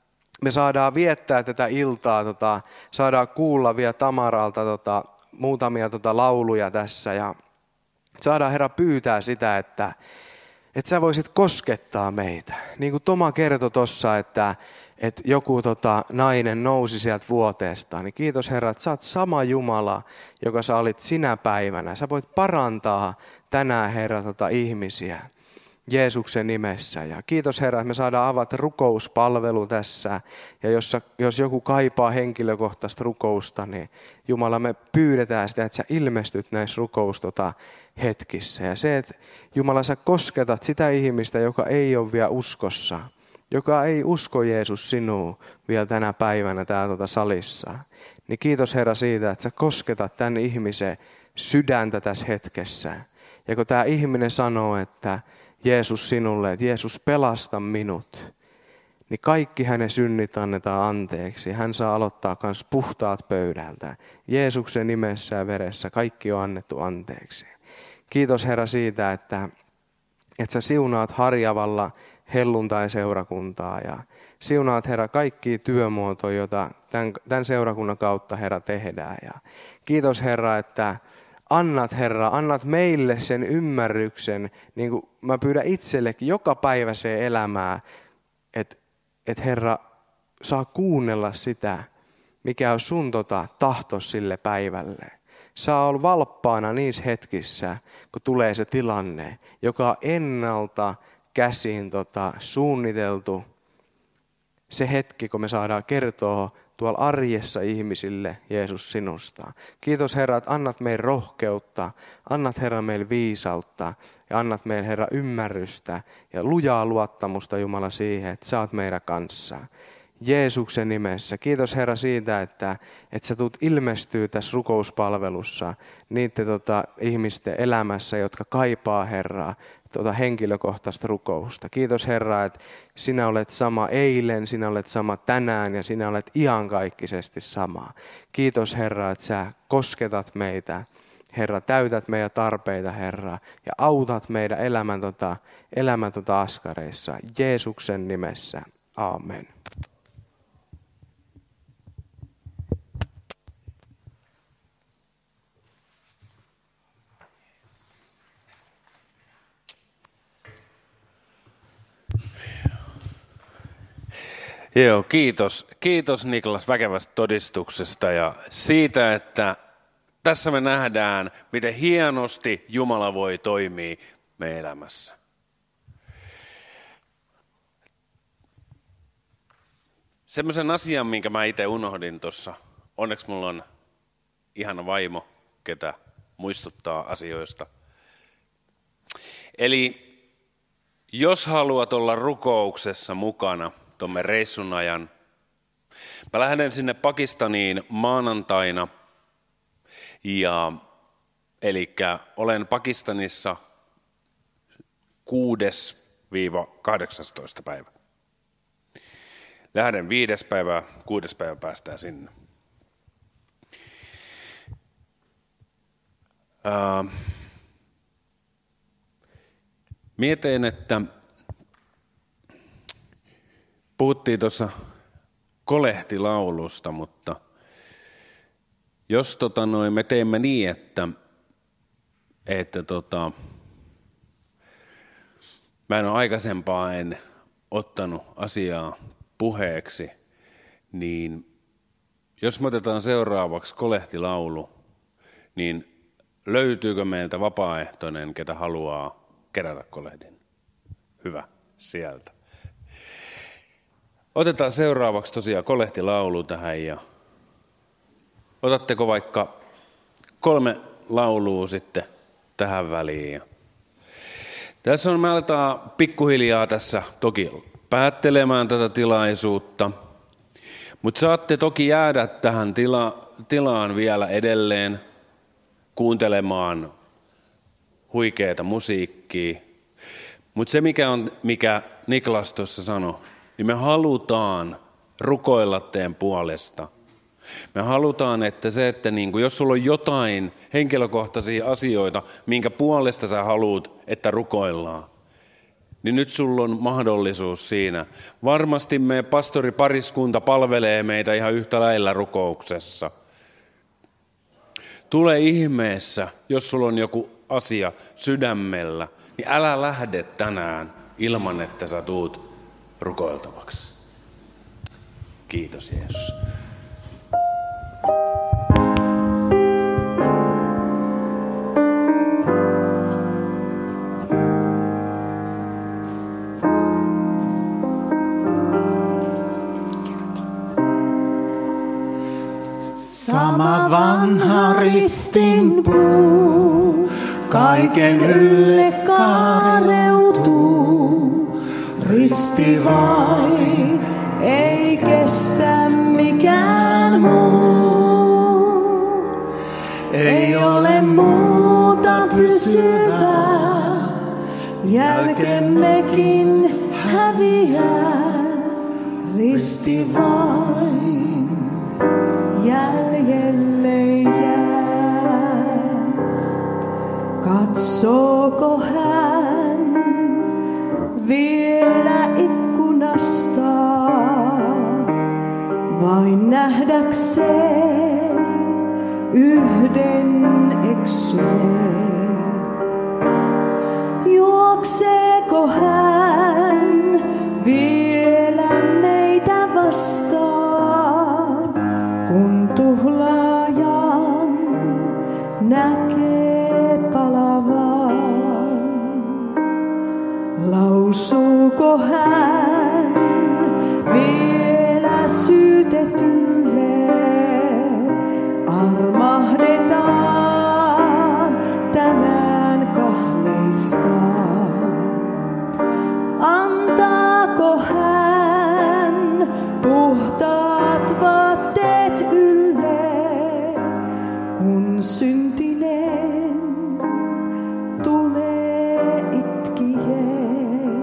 me saadaan viettää tätä iltaa, tota, saadaan kuulla vielä Tamaralta tota, muutamia tota, lauluja tässä ja saadaan, Herra, pyytää sitä, että, että sä voisit koskettaa meitä. Niin kuin Toma kertoi tuossa, että, että joku tota, nainen nousi sieltä vuoteesta, niin kiitos, Herra, että sä oot sama Jumala, joka sä olit sinä päivänä. Sä voit parantaa tänään, Herra, tota, ihmisiä Jeesuksen nimessä. Ja kiitos, Herra, että me saadaan avata rukouspalvelu tässä. Ja jos, jos joku kaipaa henkilökohtaista rukousta, niin Jumala, me pyydetään sitä, että sä ilmestyt näissä rukoustota hetkissä. Ja se, että Jumala, sä kosketat sitä ihmistä, joka ei ole vielä uskossa, joka ei usko Jeesus sinuun vielä tänä päivänä täällä tuota salissa. Niin kiitos, Herra, siitä, että sä kosketat tämän ihmisen sydäntä tässä hetkessä. Ja kun tämä ihminen sanoo, että Jeesus sinulle, että Jeesus pelasta minut, niin kaikki hänen synnit annetaan anteeksi. Hän saa aloittaa myös puhtaat pöydältä. Jeesuksen nimessä ja veressä kaikki on annettu anteeksi. Kiitos, Herra, siitä, että, että sä siunaat Harjavalla helluntai-seurakuntaa ja siunaat, Herra, kaikkia työmuotoja, joita tämän, tämän seurakunnan kautta, Herra, tehdään. Ja kiitos, Herra, että annat, Herra, annat meille sen ymmärryksen, niin kuin mä pyydän itsellekin joka päivä se elämää, että, että Herra saa kuunnella sitä, mikä on sun tota, tahto sille päivälle. Saa olla valppaana niissä hetkissä, kun tulee se tilanne, joka on ennalta käsin tota, suunniteltu. Se hetki, kun me saadaan kertoa tuolla arjessa ihmisille Jeesus sinusta. Kiitos, Herra, että annat meille rohkeutta, annat, Herra, meille viisautta ja annat meille, Herra, ymmärrystä ja lujaa luottamusta, Jumala, siihen, että sä oot meidän kanssa. Jeesuksen nimessä. Kiitos, Herra, siitä, että, että sä tulet ilmestyä tässä rukouspalvelussa niiden tota, ihmisten elämässä, jotka kaipaa, Herraa, tuota henkilökohtaista rukousta. Kiitos, Herra, että sinä olet sama eilen, sinä olet sama tänään ja sinä olet iankaikkisesti sama. Kiitos, Herra, että sä kosketat meitä. Herra, täytät meidän tarpeita, Herra, ja autat meidän elämän, tota, elämän tota askareissa. Jeesuksen nimessä. Aamen. Joo, kiitos. Kiitos Niklas väkevästä todistuksesta ja siitä, että tässä me nähdään, miten hienosti Jumala voi toimia meidän elämässä. Semmoisen asian, minkä mä itse unohdin tuossa, onneksi mulla on ihana vaimo, ketä muistuttaa asioista. Eli jos haluat olla rukouksessa mukana tuomme reissun ajan, mä lähden sinne Pakistaniin maanantaina, ja eli olen Pakistanissa kuudes kahdeksastoista päivä. Lähden viides päivä, kuudes päivä päästään sinne. Ää, mietin, että puhuttiin tuossa kolehtilaulusta, mutta jos tota noin, me teemme niin, että, että tota, mä en ole aikaisempaa en ottanut asiaa puheeksi, niin jos me otetaan seuraavaksi kolehtilaulu, niin löytyykö meiltä vapaaehtoinen, ketä haluaa kerätä kolehdin? Hyvä, sieltä. Otetaan seuraavaksi tosiaan kolehtilaulu tähän ja otatteko vaikka kolme laulua sitten tähän väliin. Tässä on, me aletaan pikkuhiljaa tässä toki päättelemään tätä tilaisuutta, mutta saatte toki jäädä tähän tila, tilaan vielä edelleen kuuntelemaan huikeaa musiikkia. Mutta se mikä on, mikä Niklas tuossa sanoi, niin me halutaan rukoilla teidän puolesta. Me halutaan, että se, että niin kuin, jos sulla on jotain henkilökohtaisia asioita, minkä puolesta sä haluat, että rukoillaan, niin nyt sulla on mahdollisuus siinä. Varmasti me pastoripariskunta palvelee meitä ihan yhtä lailla rukouksessa. Tule ihmeessä, jos sulla on joku asia sydämellä, niin älä lähde tänään ilman, että sä tuut rukoiltavaksi. Kiitos Jeesus. Sama vanha ristinpuu, kaiken ylle kaareutuu. Risti vain, ei kestä mikään muu. Ei ole muuta pysyvää, jälkemmekin häviää. Risti vain, jäljelle jää. Katsooko hän vielä ikkunasta, vain nähdäkseen yhden eksyneen? Juokseeko hän vielä meitä vastaan, kun tuhlaajan näkee palavan? Lausuuko hän vielä syytetylle, armahdetaan tänään kahleistaan? Antaako hän puhtaat vaatteet ylle, kun syntinen tulee itkien?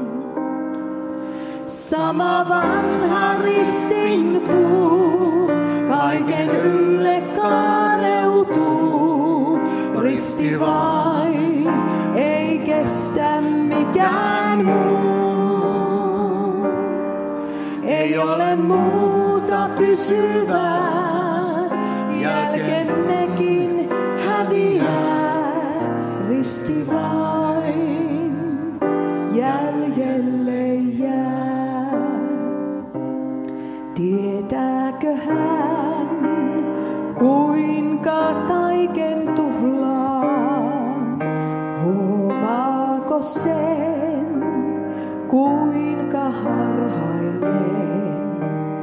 Sama vanha ristinpuu, kaiken ylle kaareutuu. Risti vain, ei kestä mikään muu. Ei ole muuta pysyvää, jälkemmekin häviää. Risti vain, jäljelle jää. Tietääkö hän, kuinka kaiken tuhlaan? Huomaako sen, kuinka harhailen?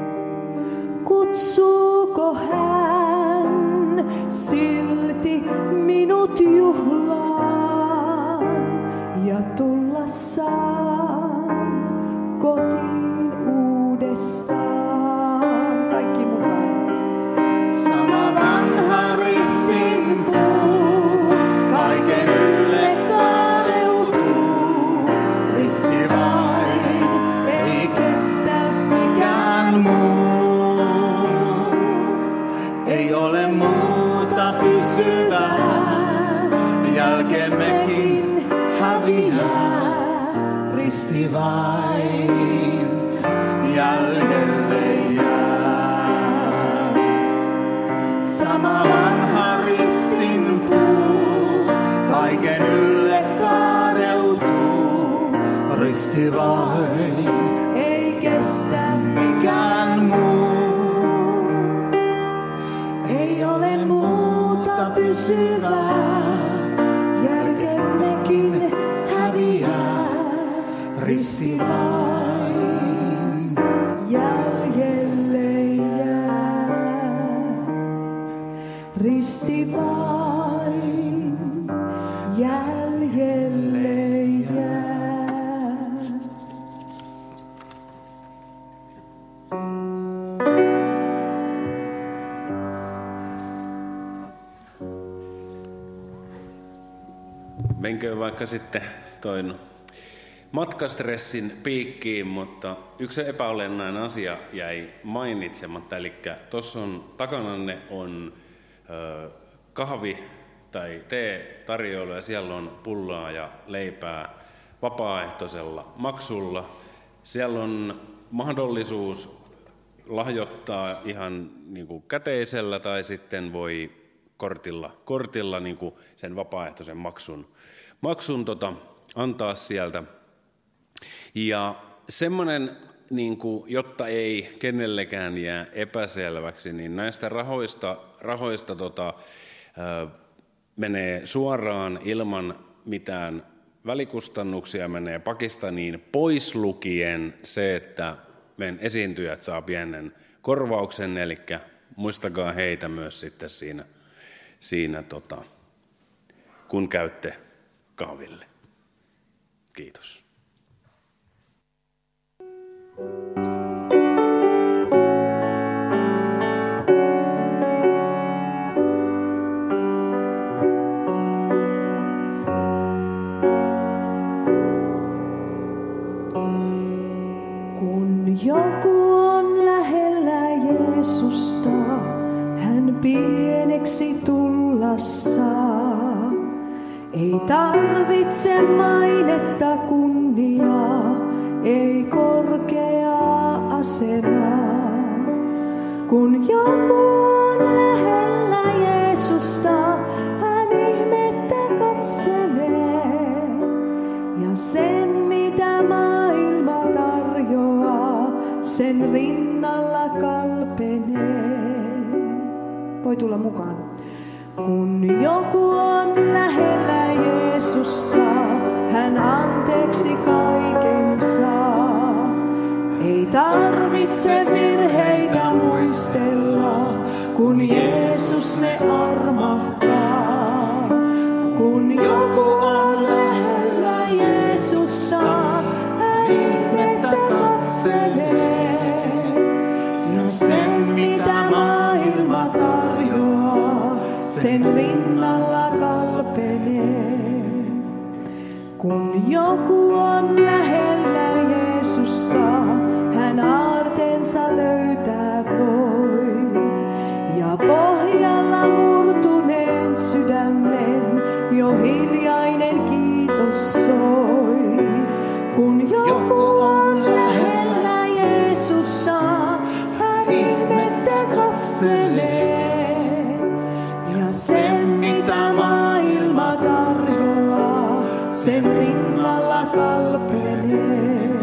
Kutsuuko hän silti minut juhlaan, ja tullassaan kotiin uudestaan? Kaikki mukaan. Sama vanha ristinpuu, kaiken ylle kaareutuu. Risti vain, ei kestä mikään muu. Ei ole muuta pysyvää, jälkemmekin häviää. Risti vain, jäljelle jää. Sama vanha ristinpuu, kaiken ylle kaareutuu. Risti vain, ei kestä mikään muu. Ei ole muuta pysyvää, jälkemmekin häviää. risti vain jäljelle jää. Risti vain jäljelle jää. Menkö vaikka sitten toin matkastressin piikkiin, mutta yksi epäolennainen asia jäi mainitsematta, eli tuossa on takananne on ö, kahvi tai tee tarjoilu ja siellä on pullaa ja leipää vapaaehtoisella maksulla. Siellä on mahdollisuus lahjoittaa ihan niin kuin käteisellä tai sitten voi kortilla, kortilla niin kuin sen vapaaehtoisen maksun, maksun tota, antaa sieltä. Ja semmoinen, niin kuin, jotta ei kenellekään jää epäselväksi, niin näistä rahoista, rahoista tota, äh, menee suoraan ilman mitään välikustannuksia, menee Pakistaniin pois lukien se, että meidän esiintyjät saa pienen korvauksen, eli muistakaa heitä myös sitten siinä, siinä tota, kun käytte kahville. Kiitos. Kun joku on lähellä Jeesusta, hän pieneksi tulla saa. Ei tarvitse mainetta, kunniaa, ei korkeaa asemaa. Kun joku on lähellä Jeesusta, hän ihmettä katselee. Ja sen mitä maailma tarjoaa, sen rinnalla kalpenee. Voi tulla mukaan. Kun joku on lähellä Jeesusta, hän anteeksi kaiken saa. Ei tarvitse virheitä muistella, kun Jeesus ne armahtaa. Kun joku on lähellä Jeesusta, hän ihmettä katselee. Ja sen mitä maailma tarjoaa, sen rinnalla kalpenee. Kun joku on lähellä Jeesusta, hän aarteensa löytää voi. Ja pohjalla murtuneen sydämen jo hiljainen kiitos soi. Kun joku on lähellä Jeesusta, hän ihmettä katselee. Ja sen mitä maailma tarjoaa, sen rinnalla kalpenee.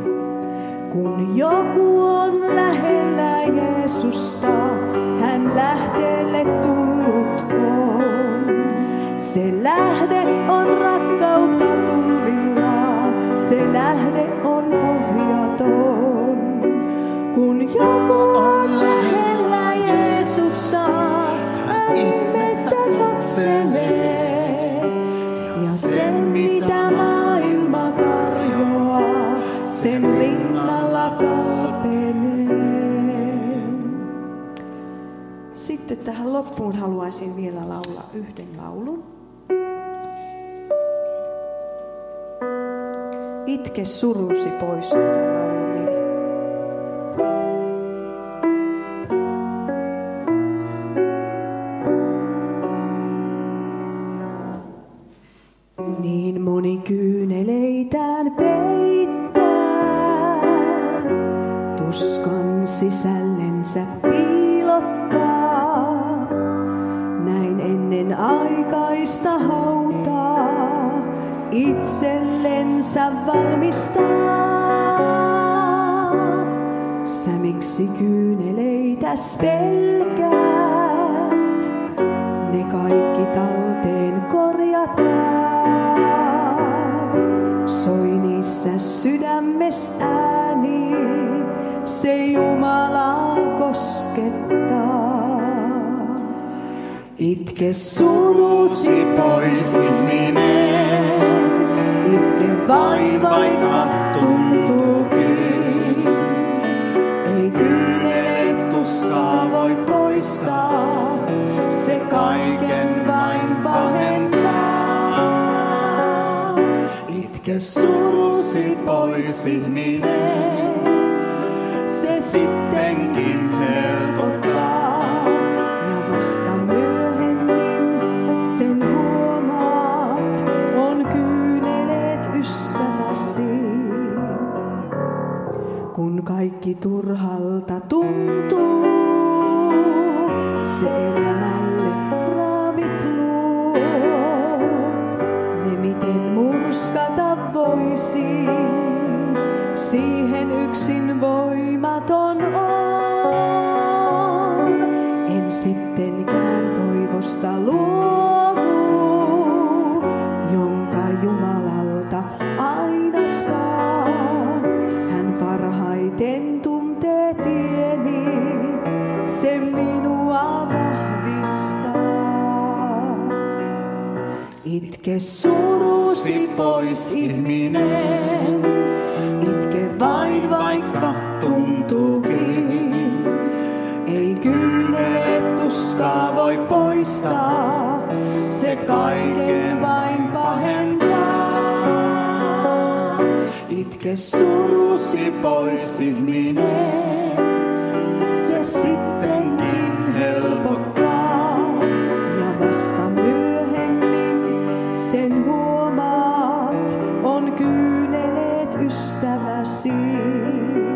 Kun joku on lähellä Jeesusta, hän lähteelle tullut on. Se lähde on rakkautta tullillaan, se lähde on pohjaton. Kun joku on lähellä Jeesusta, hän ihmettä katselee. Ja sen mitä maailma tarjoaa, sen rinnalla kalpenee. Sitten tähän loppuun haluaisin vielä laulaa yhden laulun. Itke surusi pois on tämän laulun nimi. Niin moni kyyneleitään peittää, tuskan sisällensä piilottaa. Näin ennen aikaista hautaa itsellensä valmistaa. Sä miksi kyyneleitäs pelkäät, ne kaikki talteen korjataan. Soi niissä sy- Itke surusi pois ihminen, itke vain vaikka tuntuukin. Ei kyyneleet tuskaa voi poistaa, se kaiken vain pahentaa. Itke surusi pois ihminen, se sittenkin helpottaa. Ja vasta myöhemmin sen huomaat, on kyyneleet ystäväsi. Kun kaikki turhalta tuntuu, se elämälle raavit luo. Ne miten murskata voisin, siihen yksin voimaton on. En sittenkään toivosta luovu, jonka Jumalalta aina saan. Hän parhaiten tuntee tieni, se minua vahvistaa. Itke surusi pois ihminen, itke vain vaikka tuntuukin. Ei kyynele tuskaa voi poistaa, se kaiken vain pahentaa. Itke surusi pois ihminen, se sittenkin helpottaa. Ja vasta myöhemmin sen huomaat, on kyyneleet ystäväsi.